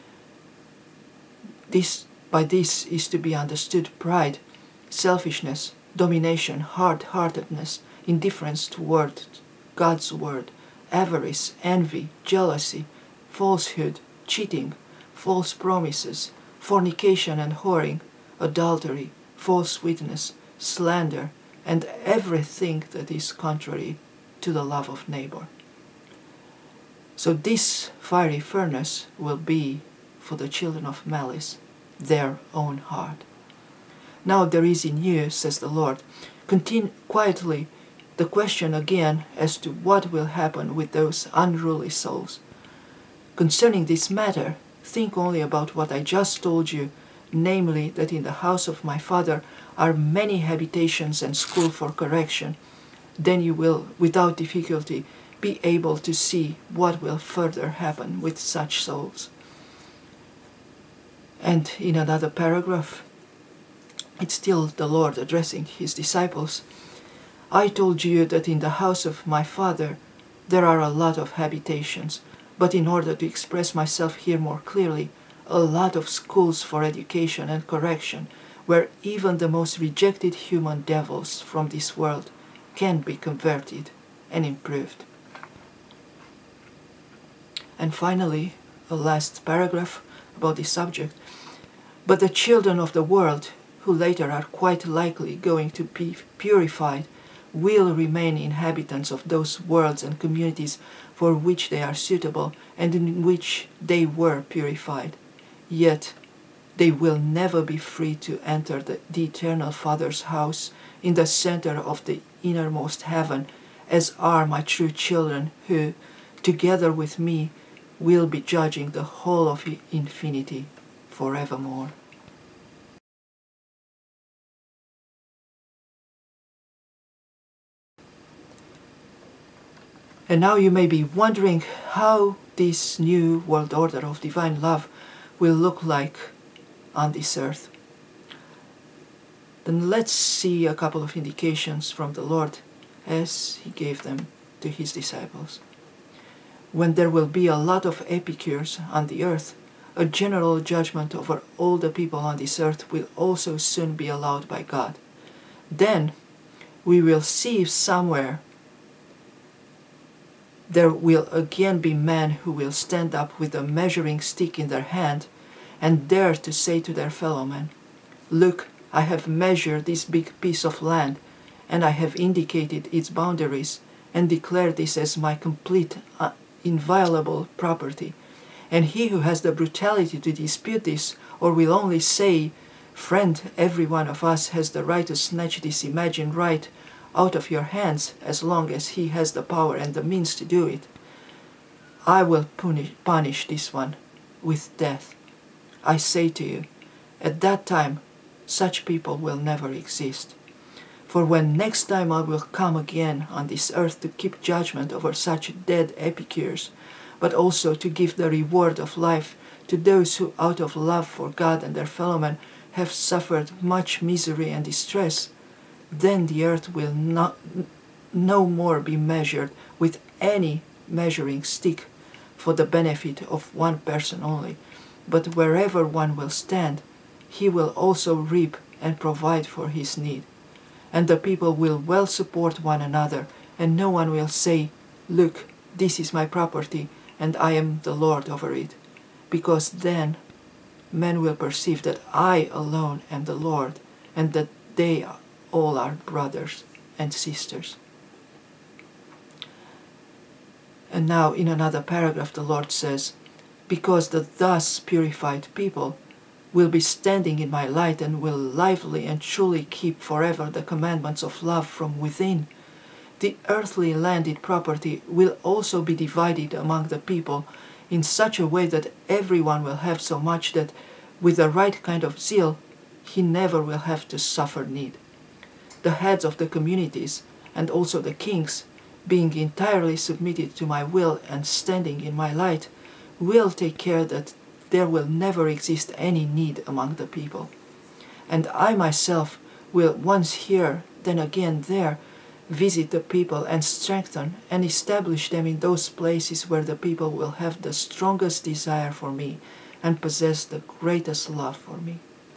This, by this is to be understood pride, selfishness, domination, hard-heartedness, indifference toward God's word, avarice, envy, jealousy, falsehood, cheating, false promises, fornication and whoring, adultery, false witness, slander, and everything that is contrary to the love of neighbor. So this fiery furnace will be for the children of malice, their own heart. Now there is in you, says the Lord, continue quietly the question again as to what will happen with those unruly souls. Concerning this matter, think only about what I just told you, namely that in the house of my Father are many habitations and school for correction. Then you will, without difficulty, be able to see what will further happen with such souls. And in another paragraph, it's still the Lord addressing his disciples. I told you that in the house of my Father there are a lot of habitations, but in order to express myself here more clearly, a lot of schools for education and correction, where even the most rejected human devils from this world can be converted and improved. And finally, a last paragraph about this subject. But the children of the world, who later are quite likely going to be purified, will remain inhabitants of those worlds and communities for which they are suitable and in which they were purified. Yet they will never be free to enter the, the eternal Father's house in the center of the innermost heaven, as are my true children who, together with me, will be judging the whole of infinity forevermore. And now you may be wondering how this new world order of divine love will look like on this earth. Then let's see a couple of indications from the Lord as he gave them to his disciples. When there will be a lot of epicures on the earth, a general judgment over all the people on this earth will also soon be allowed by God. Then we will see somewhere there will again be men who will stand up with a measuring stick in their hand and dare to say to their fellow men, "Look, I have measured this big piece of land, and I have indicated its boundaries, and declared this as my complete, uh, inviolable property. And he who has the brutality to dispute this, or will only say, 'Friend, every one of us has the right to snatch this imagined right out of your hands as long as he has the power and the means to do it,' I will punish, punish this one with death. I say to you, at that time such people will never exist. For when next time I will come again on this earth to keep judgment over such dead epicures, but also to give the reward of life to those who out of love for God and their fellow men have suffered much misery and distress, then the earth will not, no more be measured with any measuring stick for the benefit of one person only, but wherever one will stand, he will also reap and provide for his need. And the people will well support one another, and no one will say, "Look, this is my property, and I am the Lord over it," because then men will perceive that I alone am the Lord, and that they all are brothers and sisters. And now in another paragraph the Lord says, because the thus purified people will be standing in my light and will lively and truly keep forever the commandments of love from within, the earthly landed property will also be divided among the people in such a way that everyone will have so much that with the right kind of zeal he never will have to suffer need. The heads of the communities and also the kings, being entirely submitted to my will and standing in my light, will take care that there will never exist any need among the people. And I myself will once here, then again there, visit the people and strengthen and establish them in those places where the people will have the strongest desire for me and possess the greatest love for me.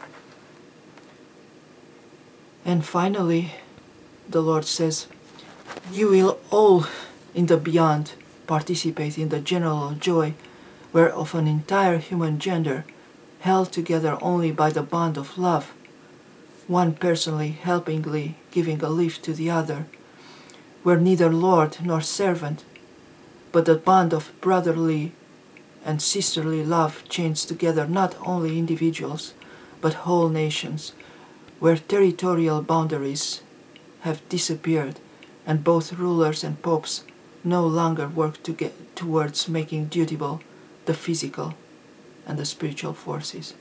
And finally, the Lord says, you will all in the beyond participate in the general joy whereof an entire human gender, held together only by the bond of love, one personally helpingly giving a lift to the other, where neither lord nor servant, but the bond of brotherly and sisterly love chains together not only individuals, but whole nations, where territorial boundaries have disappeared, and both rulers and popes no longer work to get towards making dutiable the physical and the spiritual forces.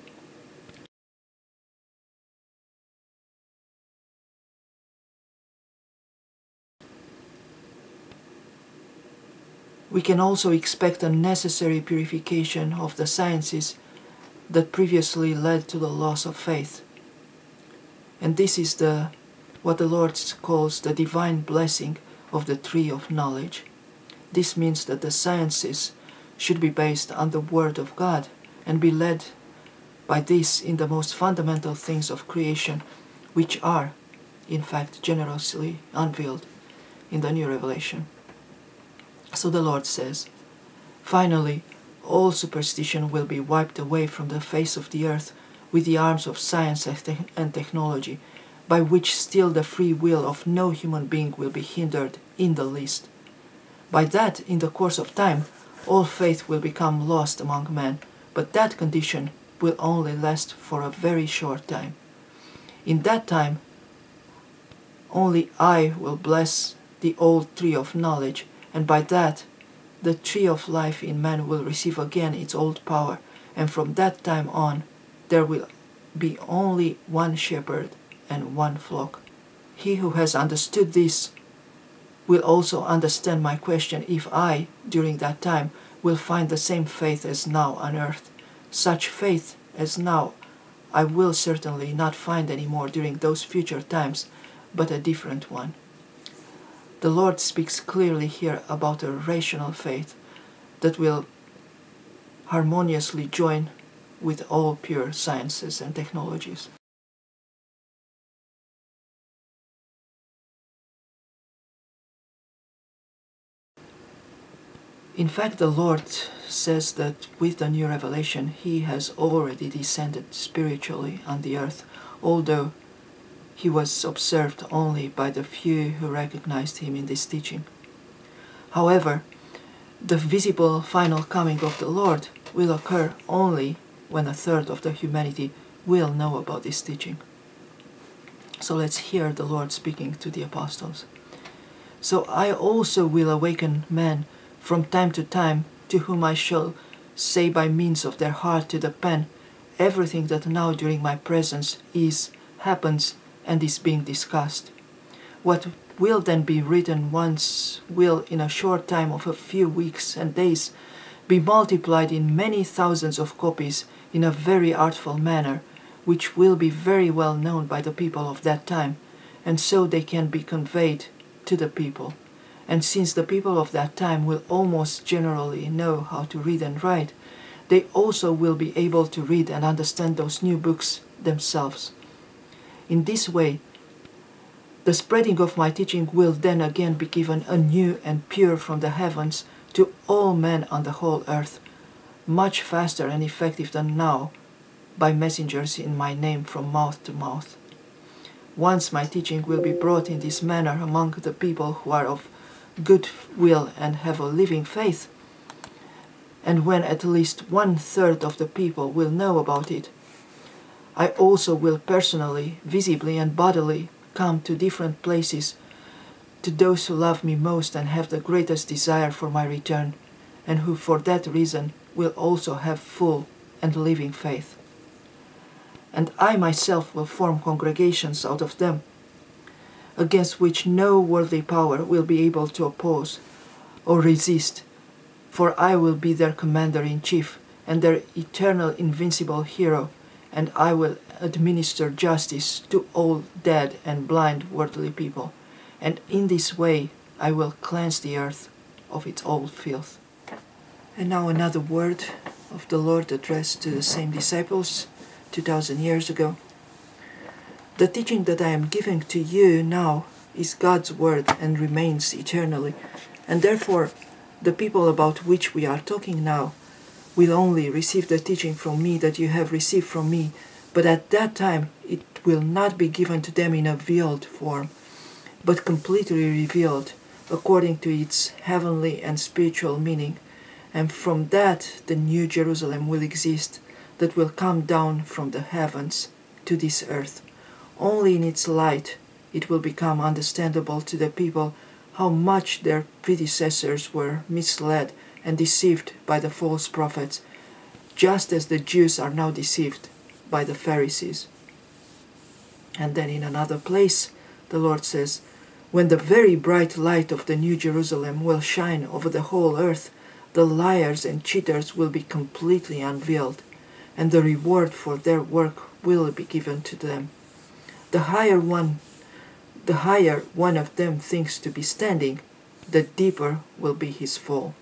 We can also expect a necessary purification of the sciences that previously led to the loss of faith. And this is the what the Lord calls the divine blessing of the tree of knowledge. This means that the sciences should be based on the Word of God and be led by this in the most fundamental things of creation, which are, in fact, generously unveiled in the new revelation. So the Lord says, finally, all superstition will be wiped away from the face of the earth with the arms of science and technology, by which still the free will of no human being will be hindered in the least. By that, in the course of time, all faith will become lost among men, but that condition will only last for a very short time. In that time, only I will bless the old tree of knowledge, and by that, the tree of life in man will receive again its old power, and from that time on, there will be only one shepherd and one flock. He who has understood this will also understand my question if I, during that time, will find the same faith as now on earth. Such faith as now I will certainly not find any more during those future times, but a different one. The Lord speaks clearly here about a rational faith that will harmoniously join with all pure sciences and technologies. In fact, the Lord says that with the new revelation, He has already descended spiritually on the earth, although He was observed only by the few who recognized Him in this teaching. However, the visible final coming of the Lord will occur only when a third of the humanity will know about this teaching. So let's hear the Lord speaking to the apostles. So I also will awaken men from time to time to whom I shall say by means of their heart to the pen everything that now during my presence is, happens, and is being discussed. What will then be written once will, in a short time of a few weeks and days, be multiplied in many thousands of copies in a very artful manner, which will be very well known by the people of that time, and so they can be conveyed to the people. And since the people of that time will almost generally know how to read and write, they also will be able to read and understand those new books themselves. In this way, the spreading of my teaching will then again be given anew and pure from the heavens to all men on the whole earth, much faster and effective than now, by messengers in my name from mouth to mouth. Once my teaching will be brought in this manner among the people who are of good will and have a living faith, and when at least one third of the people will know about it, I also will personally, visibly and bodily come to different places, to those who love me most and have the greatest desire for my return, and who for that reason will also have full and living faith. And I myself will form congregations out of them, against which no worldly power will be able to oppose or resist, for I will be their commander-in-chief and their eternal invincible hero, and I will administer justice to all dead and blind worldly people, and in this way I will cleanse the earth of its old filth. And now another word of the Lord addressed to the same disciples two thousand years ago. The teaching that I am giving to you now is God's word and remains eternally, and therefore the people about which we are talking now will only receive the teaching from me that you have received from me, but at that time it will not be given to them in a veiled form, but completely revealed according to its heavenly and spiritual meaning, and from that the New Jerusalem will exist, that will come down from the heavens to this earth. Only in its light it will become understandable to the people how much their predecessors were misled and deceived by the false prophets, just as the Jews are now deceived by the Pharisees. And then in another place, the Lord says, when the very bright light of the New Jerusalem will shine over the whole earth, the liars and cheaters will be completely unveiled, and the reward for their work will be given to them. The higher one, the higher one of them thinks to be standing, the deeper will be his fall.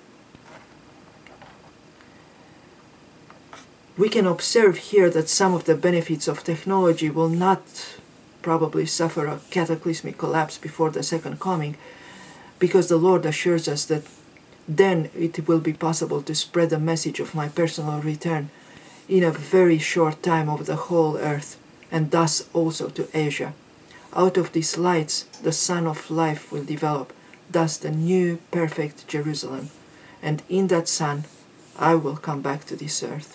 We can observe here that some of the benefits of technology will not probably suffer a cataclysmic collapse before the second coming, because the Lord assures us that then it will be possible to spread the message of my personal return in a very short time over the whole earth, and thus also to Asia. Out of these lights the Sun of Life will develop, thus the new perfect Jerusalem, and in that Sun I will come back to this earth.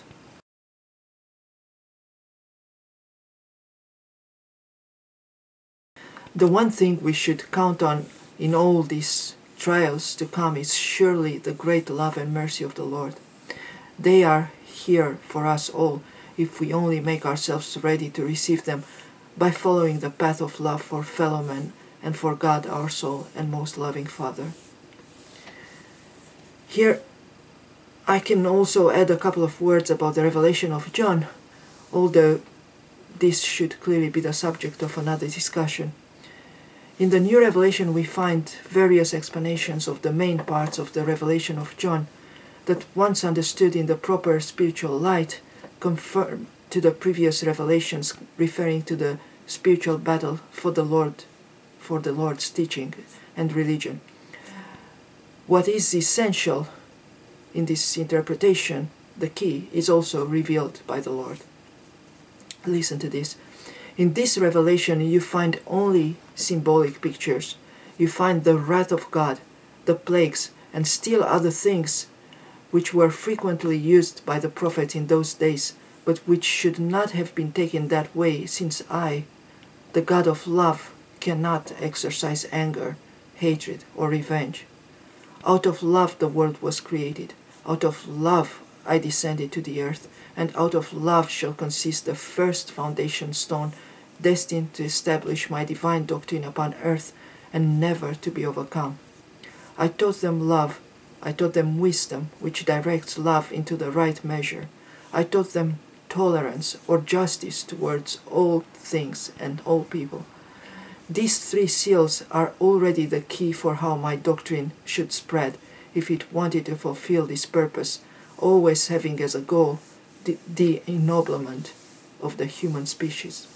The one thing we should count on in all these trials to come is surely the great love and mercy of the Lord. They are here for us all if we only make ourselves ready to receive them by following the path of love for fellow men and for God our sole and most loving Father. Here I can also add a couple of words about the revelation of John, although this should clearly be the subject of another discussion. In the New Revelation we find various explanations of the main parts of the revelation of John that, once understood in the proper spiritual light, confirm to the previous revelations referring to the spiritual battle for the Lord, for the Lord's teaching and religion. What is essential in this interpretation, the key, is also revealed by the Lord. Listen to this. In this revelation you find only symbolic pictures. You find the wrath of God, the plagues, and still other things which were frequently used by the prophets in those days, but which should not have been taken that way, since I, the God of love, cannot exercise anger, hatred, or revenge. Out of love the world was created. Out of love I descended to the earth, and out of love shall consist the first foundation stone, destined to establish my divine doctrine upon earth and never to be overcome. I taught them love, I taught them wisdom, which directs love into the right measure. I taught them tolerance or justice towards all things and all people. These three seals are already the key for how my doctrine should spread if it wanted to fulfill this purpose, always having as a goal the, the ennoblement of the human species.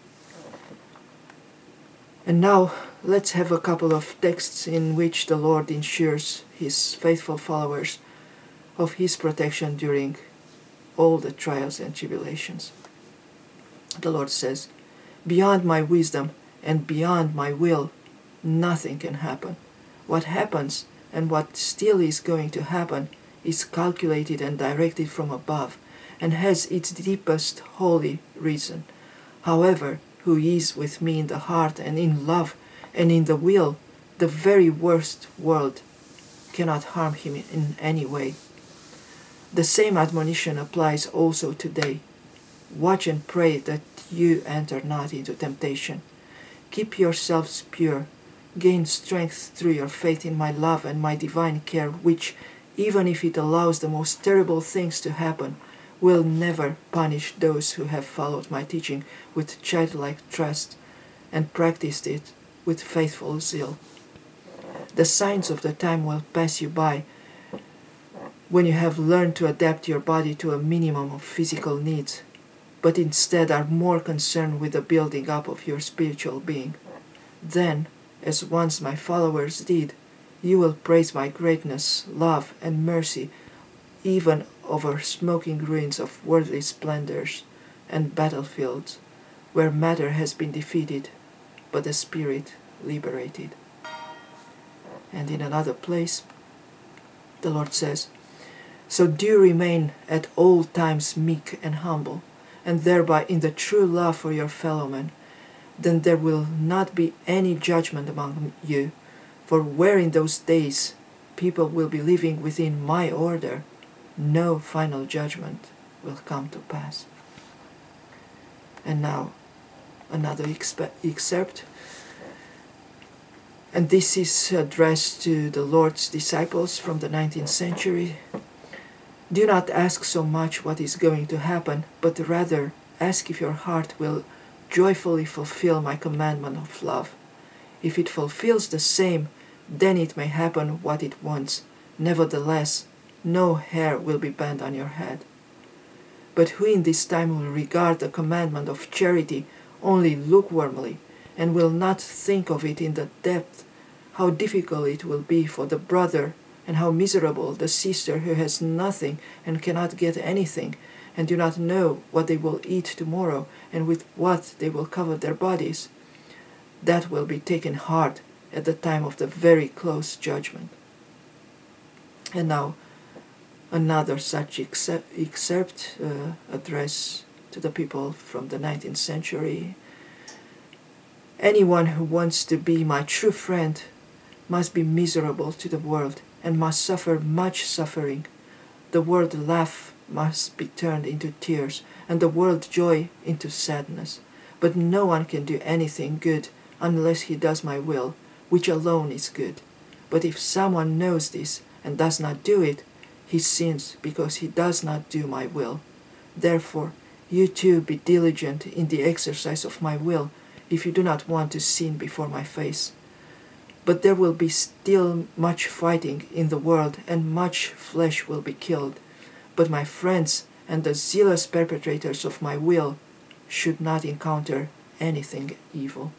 And now let's have a couple of texts in which the Lord ensures his faithful followers of his protection during all the trials and tribulations. The Lord says, "Beyond my wisdom and beyond my will, nothing can happen. What happens and what still is going to happen is calculated and directed from above and has its deepest holy reason. However, who is with me in the heart and in love and in the will, the very worst world cannot harm him in any way." The same admonition applies also today. Watch and pray that you enter not into temptation. Keep yourselves pure. Gain strength through your faith in my love and my divine care, which, even if it allows the most terrible things to happen, will never punish those who have followed my teaching with childlike trust and practiced it with faithful zeal. The signs of the time will pass you by when you have learned to adapt your body to a minimum of physical needs, but instead are more concerned with the building up of your spiritual being. Then, as once my followers did, you will praise my greatness, love, and mercy, even over smoking ruins of worldly splendors and battlefields, where matter has been defeated, but the spirit liberated. And in another place, the Lord says, "So do remain at all times meek and humble, and thereby in the true love for your fellow men. Then there will not be any judgment among you, for where in those days people will be living within my order, no final judgment will come to pass." And now, another excerpt, and this is addressed to the Lord's disciples from the nineteenth century. "Do not ask so much what is going to happen, but rather ask if your heart will joyfully fulfill my commandment of love. If it fulfills the same, then it may happen what it wants. Nevertheless, no hair will be bent on your head. But who in this time will regard the commandment of charity only lukewarmly, and will not think of it in the depth, how difficult it will be for the brother, and how miserable the sister who has nothing and cannot get anything, and do not know what they will eat tomorrow, and with what they will cover their bodies. That will be taken hard at the time of the very close judgment." And now, another such excerpt uh, address to the people from the nineteenth century. "Anyone who wants to be my true friend must be miserable to the world and must suffer much suffering. The word laugh must be turned into tears, and the word joy into sadness. But no one can do anything good unless he does my will, which alone is good. But if someone knows this and does not do it, he sins because he does not do my will. Therefore, you too be diligent in the exercise of my will, if you do not want to sin before my face. But there will be still much fighting in the world, and much flesh will be killed. But my friends and the zealous perpetrators of my will should not encounter anything evil."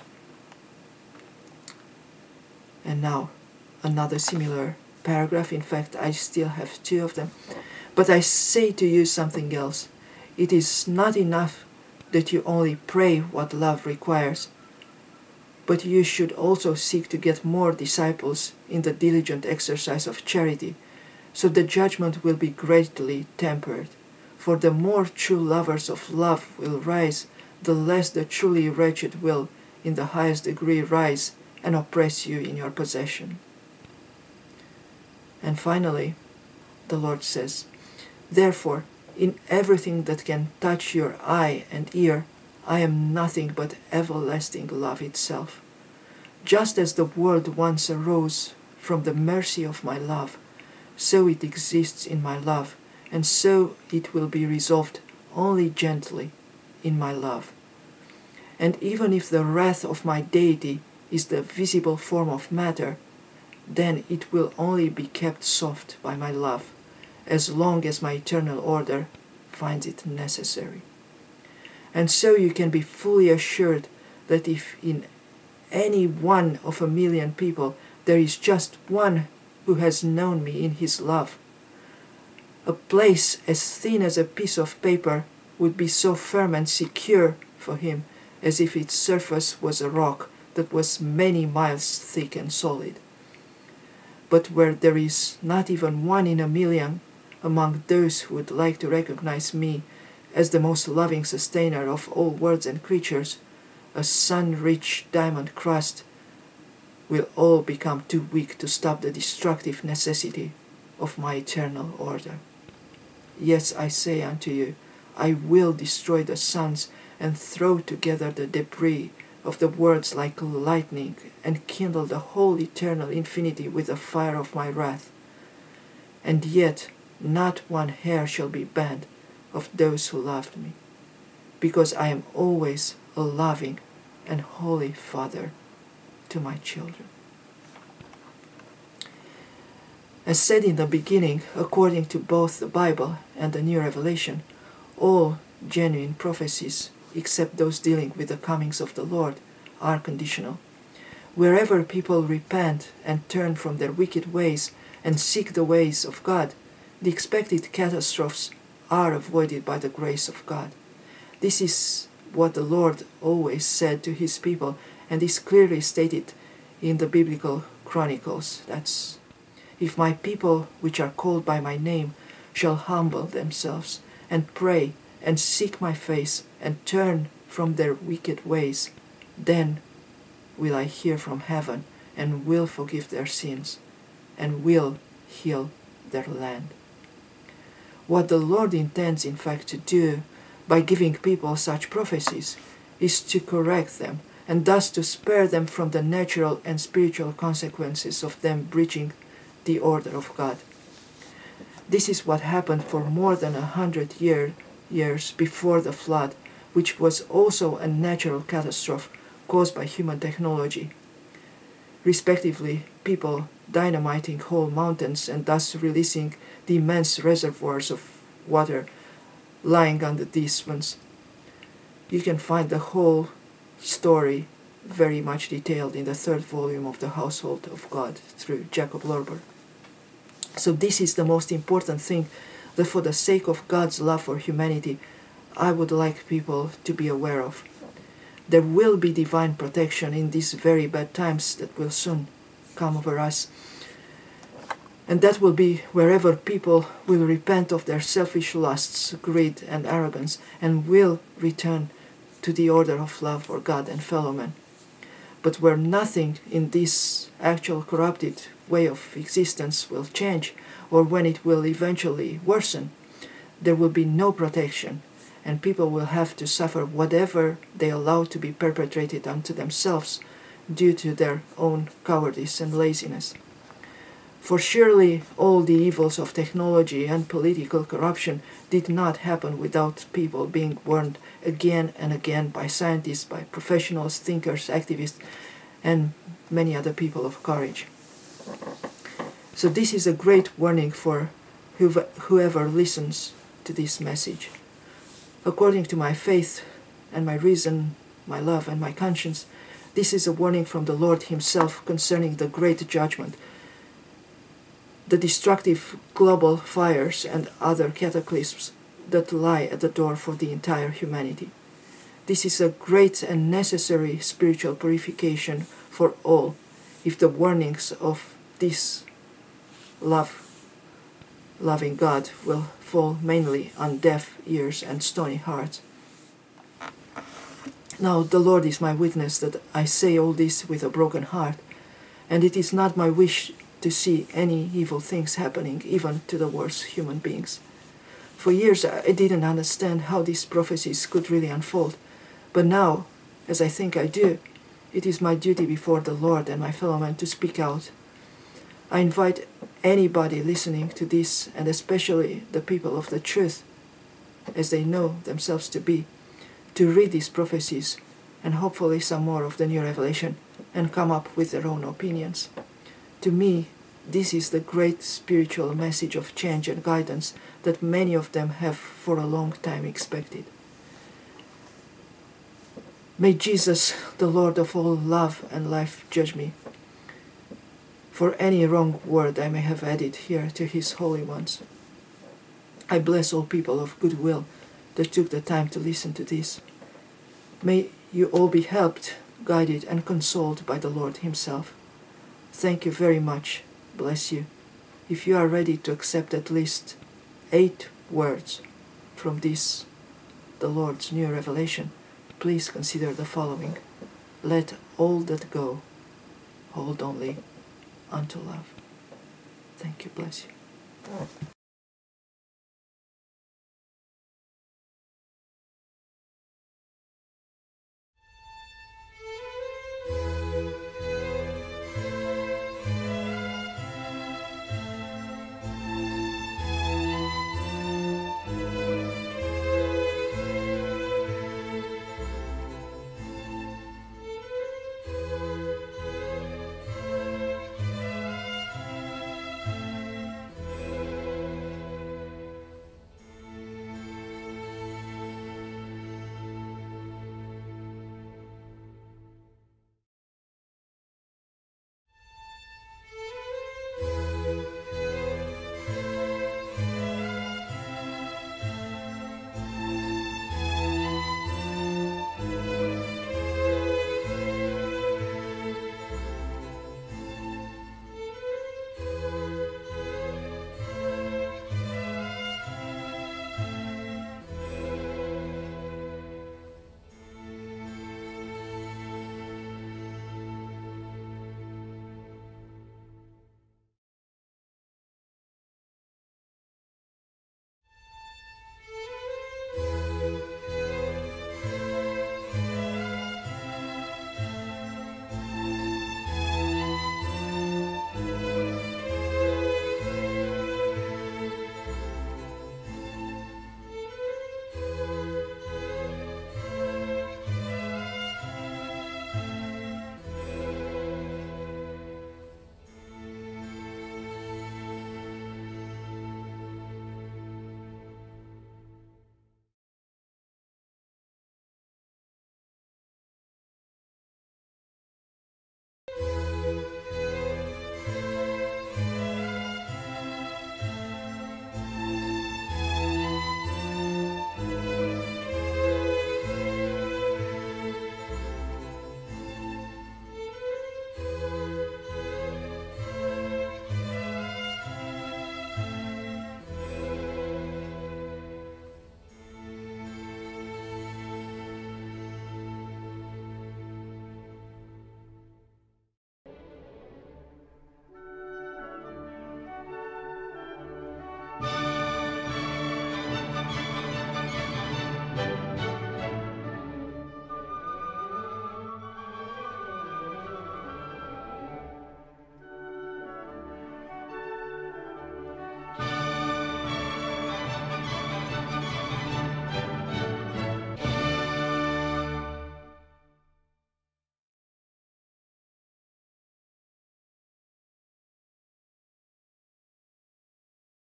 And now, another similar paragraph. In fact, I still have two of them. "But I say to you something else. It is not enough that you only pray what love requires, but you should also seek to get more disciples in the diligent exercise of charity, so the judgment will be greatly tempered. For the more true lovers of love will rise, the less the truly wretched will, in the highest degree, rise and oppress you in your possession." And finally, the Lord says. Therefore, in everything that can touch your eye and ear, I am nothing but everlasting love itself. Just as the world once arose from the mercy of my love, so it exists in my love, and so it will be resolved only gently in my love. And even if the wrath of my deity is the visible form of matter, then it will only be kept soft by my love, as long as my eternal order finds it necessary. And so you can be fully assured that if in any one of a million people there is just one who has known me in his love, a place as thin as a piece of paper would be so firm and secure for him as if its surface was a rock that was many miles thick and solid. But where there is not even one in a million among those who would like to recognize me as the most loving sustainer of all worlds and creatures, a sun-rich diamond crust will all become too weak to stop the destructive necessity of my eternal order. Yes, I say unto you, I will destroy the suns and throw together the debris of the worlds like lightning, and kindle the whole eternal infinity with the fire of my wrath. And yet not one hair shall be banned of those who loved me, because I am always a loving and holy Father to my children. As said in the beginning, according to both the Bible and the New Revelation, all genuine prophecies, except those dealing with the comings of the Lord, are conditional. Wherever people repent and turn from their wicked ways and seek the ways of God, the expected catastrophes are avoided by the grace of God. This is what the Lord always said to his people, and is clearly stated in the biblical chronicles. That's, if my people which are called by my name shall humble themselves and pray and seek my face and turn from their wicked ways, then will I hear from heaven and will forgive their sins and will heal their land. What the Lord intends, in fact, to do by giving people such prophecies is to correct them, and thus to spare them from the natural and spiritual consequences of them breaching the order of God. This is what happened for more than a hundred year, years before the flood, which was also a natural catastrophe caused by human technology, respectively people dynamiting whole mountains and thus releasing the immense reservoirs of water lying under these ones. You can find the whole story very much detailed in the third volume of the Household of God through Jacob Lorber. So this is the most important thing that for the sake of God's love for humanity, I would like people to be aware of. There will be divine protection in these very bad times that will soon come over us. And that will be wherever people will repent of their selfish lusts, greed, and arrogance, and will return to the order of love for God and fellow men. But where nothing in this actual corrupted way of existence will change, or when it will eventually worsen, there will be no protection, and people will have to suffer whatever they allow to be perpetrated unto themselves due to their own cowardice and laziness. For surely all the evils of technology and political corruption did not happen without people being warned again and again by scientists, by professionals, thinkers, activists, and many other people of courage. So this is a great warning for whoever listens to this message. According to my faith and my reason, my love and my conscience, this is a warning from the Lord himself concerning the great judgment, the destructive global fires and other cataclysms that lie at the door for the entire humanity. This is a great and necessary spiritual purification for all, if the warnings of this love, loving God will fall mainly on deaf ears and stony hearts. Now the Lord is my witness that I say all this with a broken heart, and it is not my wish to see any evil things happening, even to the worst human beings. For years I didn't understand how these prophecies could really unfold, but now, as I think I do, it is my duty before the Lord and my fellow men to speak out. I invite anybody listening to this, and especially the people of the truth, as they know themselves to be, to read these prophecies and hopefully some more of the new revelation and come up with their own opinions. To me, this is the great spiritual message of change and guidance that many of them have for a long time expected. May Jesus, the Lord of all love and life, judge me for any wrong word I may have added here to his holy ones. I bless all people of goodwill that took the time to listen to this. May you all be helped, guided, and consoled by the Lord himself. Thank you very much. Bless you. If you are ready to accept at least eight words from this, the Lord's new revelation, please consider the following. Let all that go hold only unto love. Thank you. Bless you.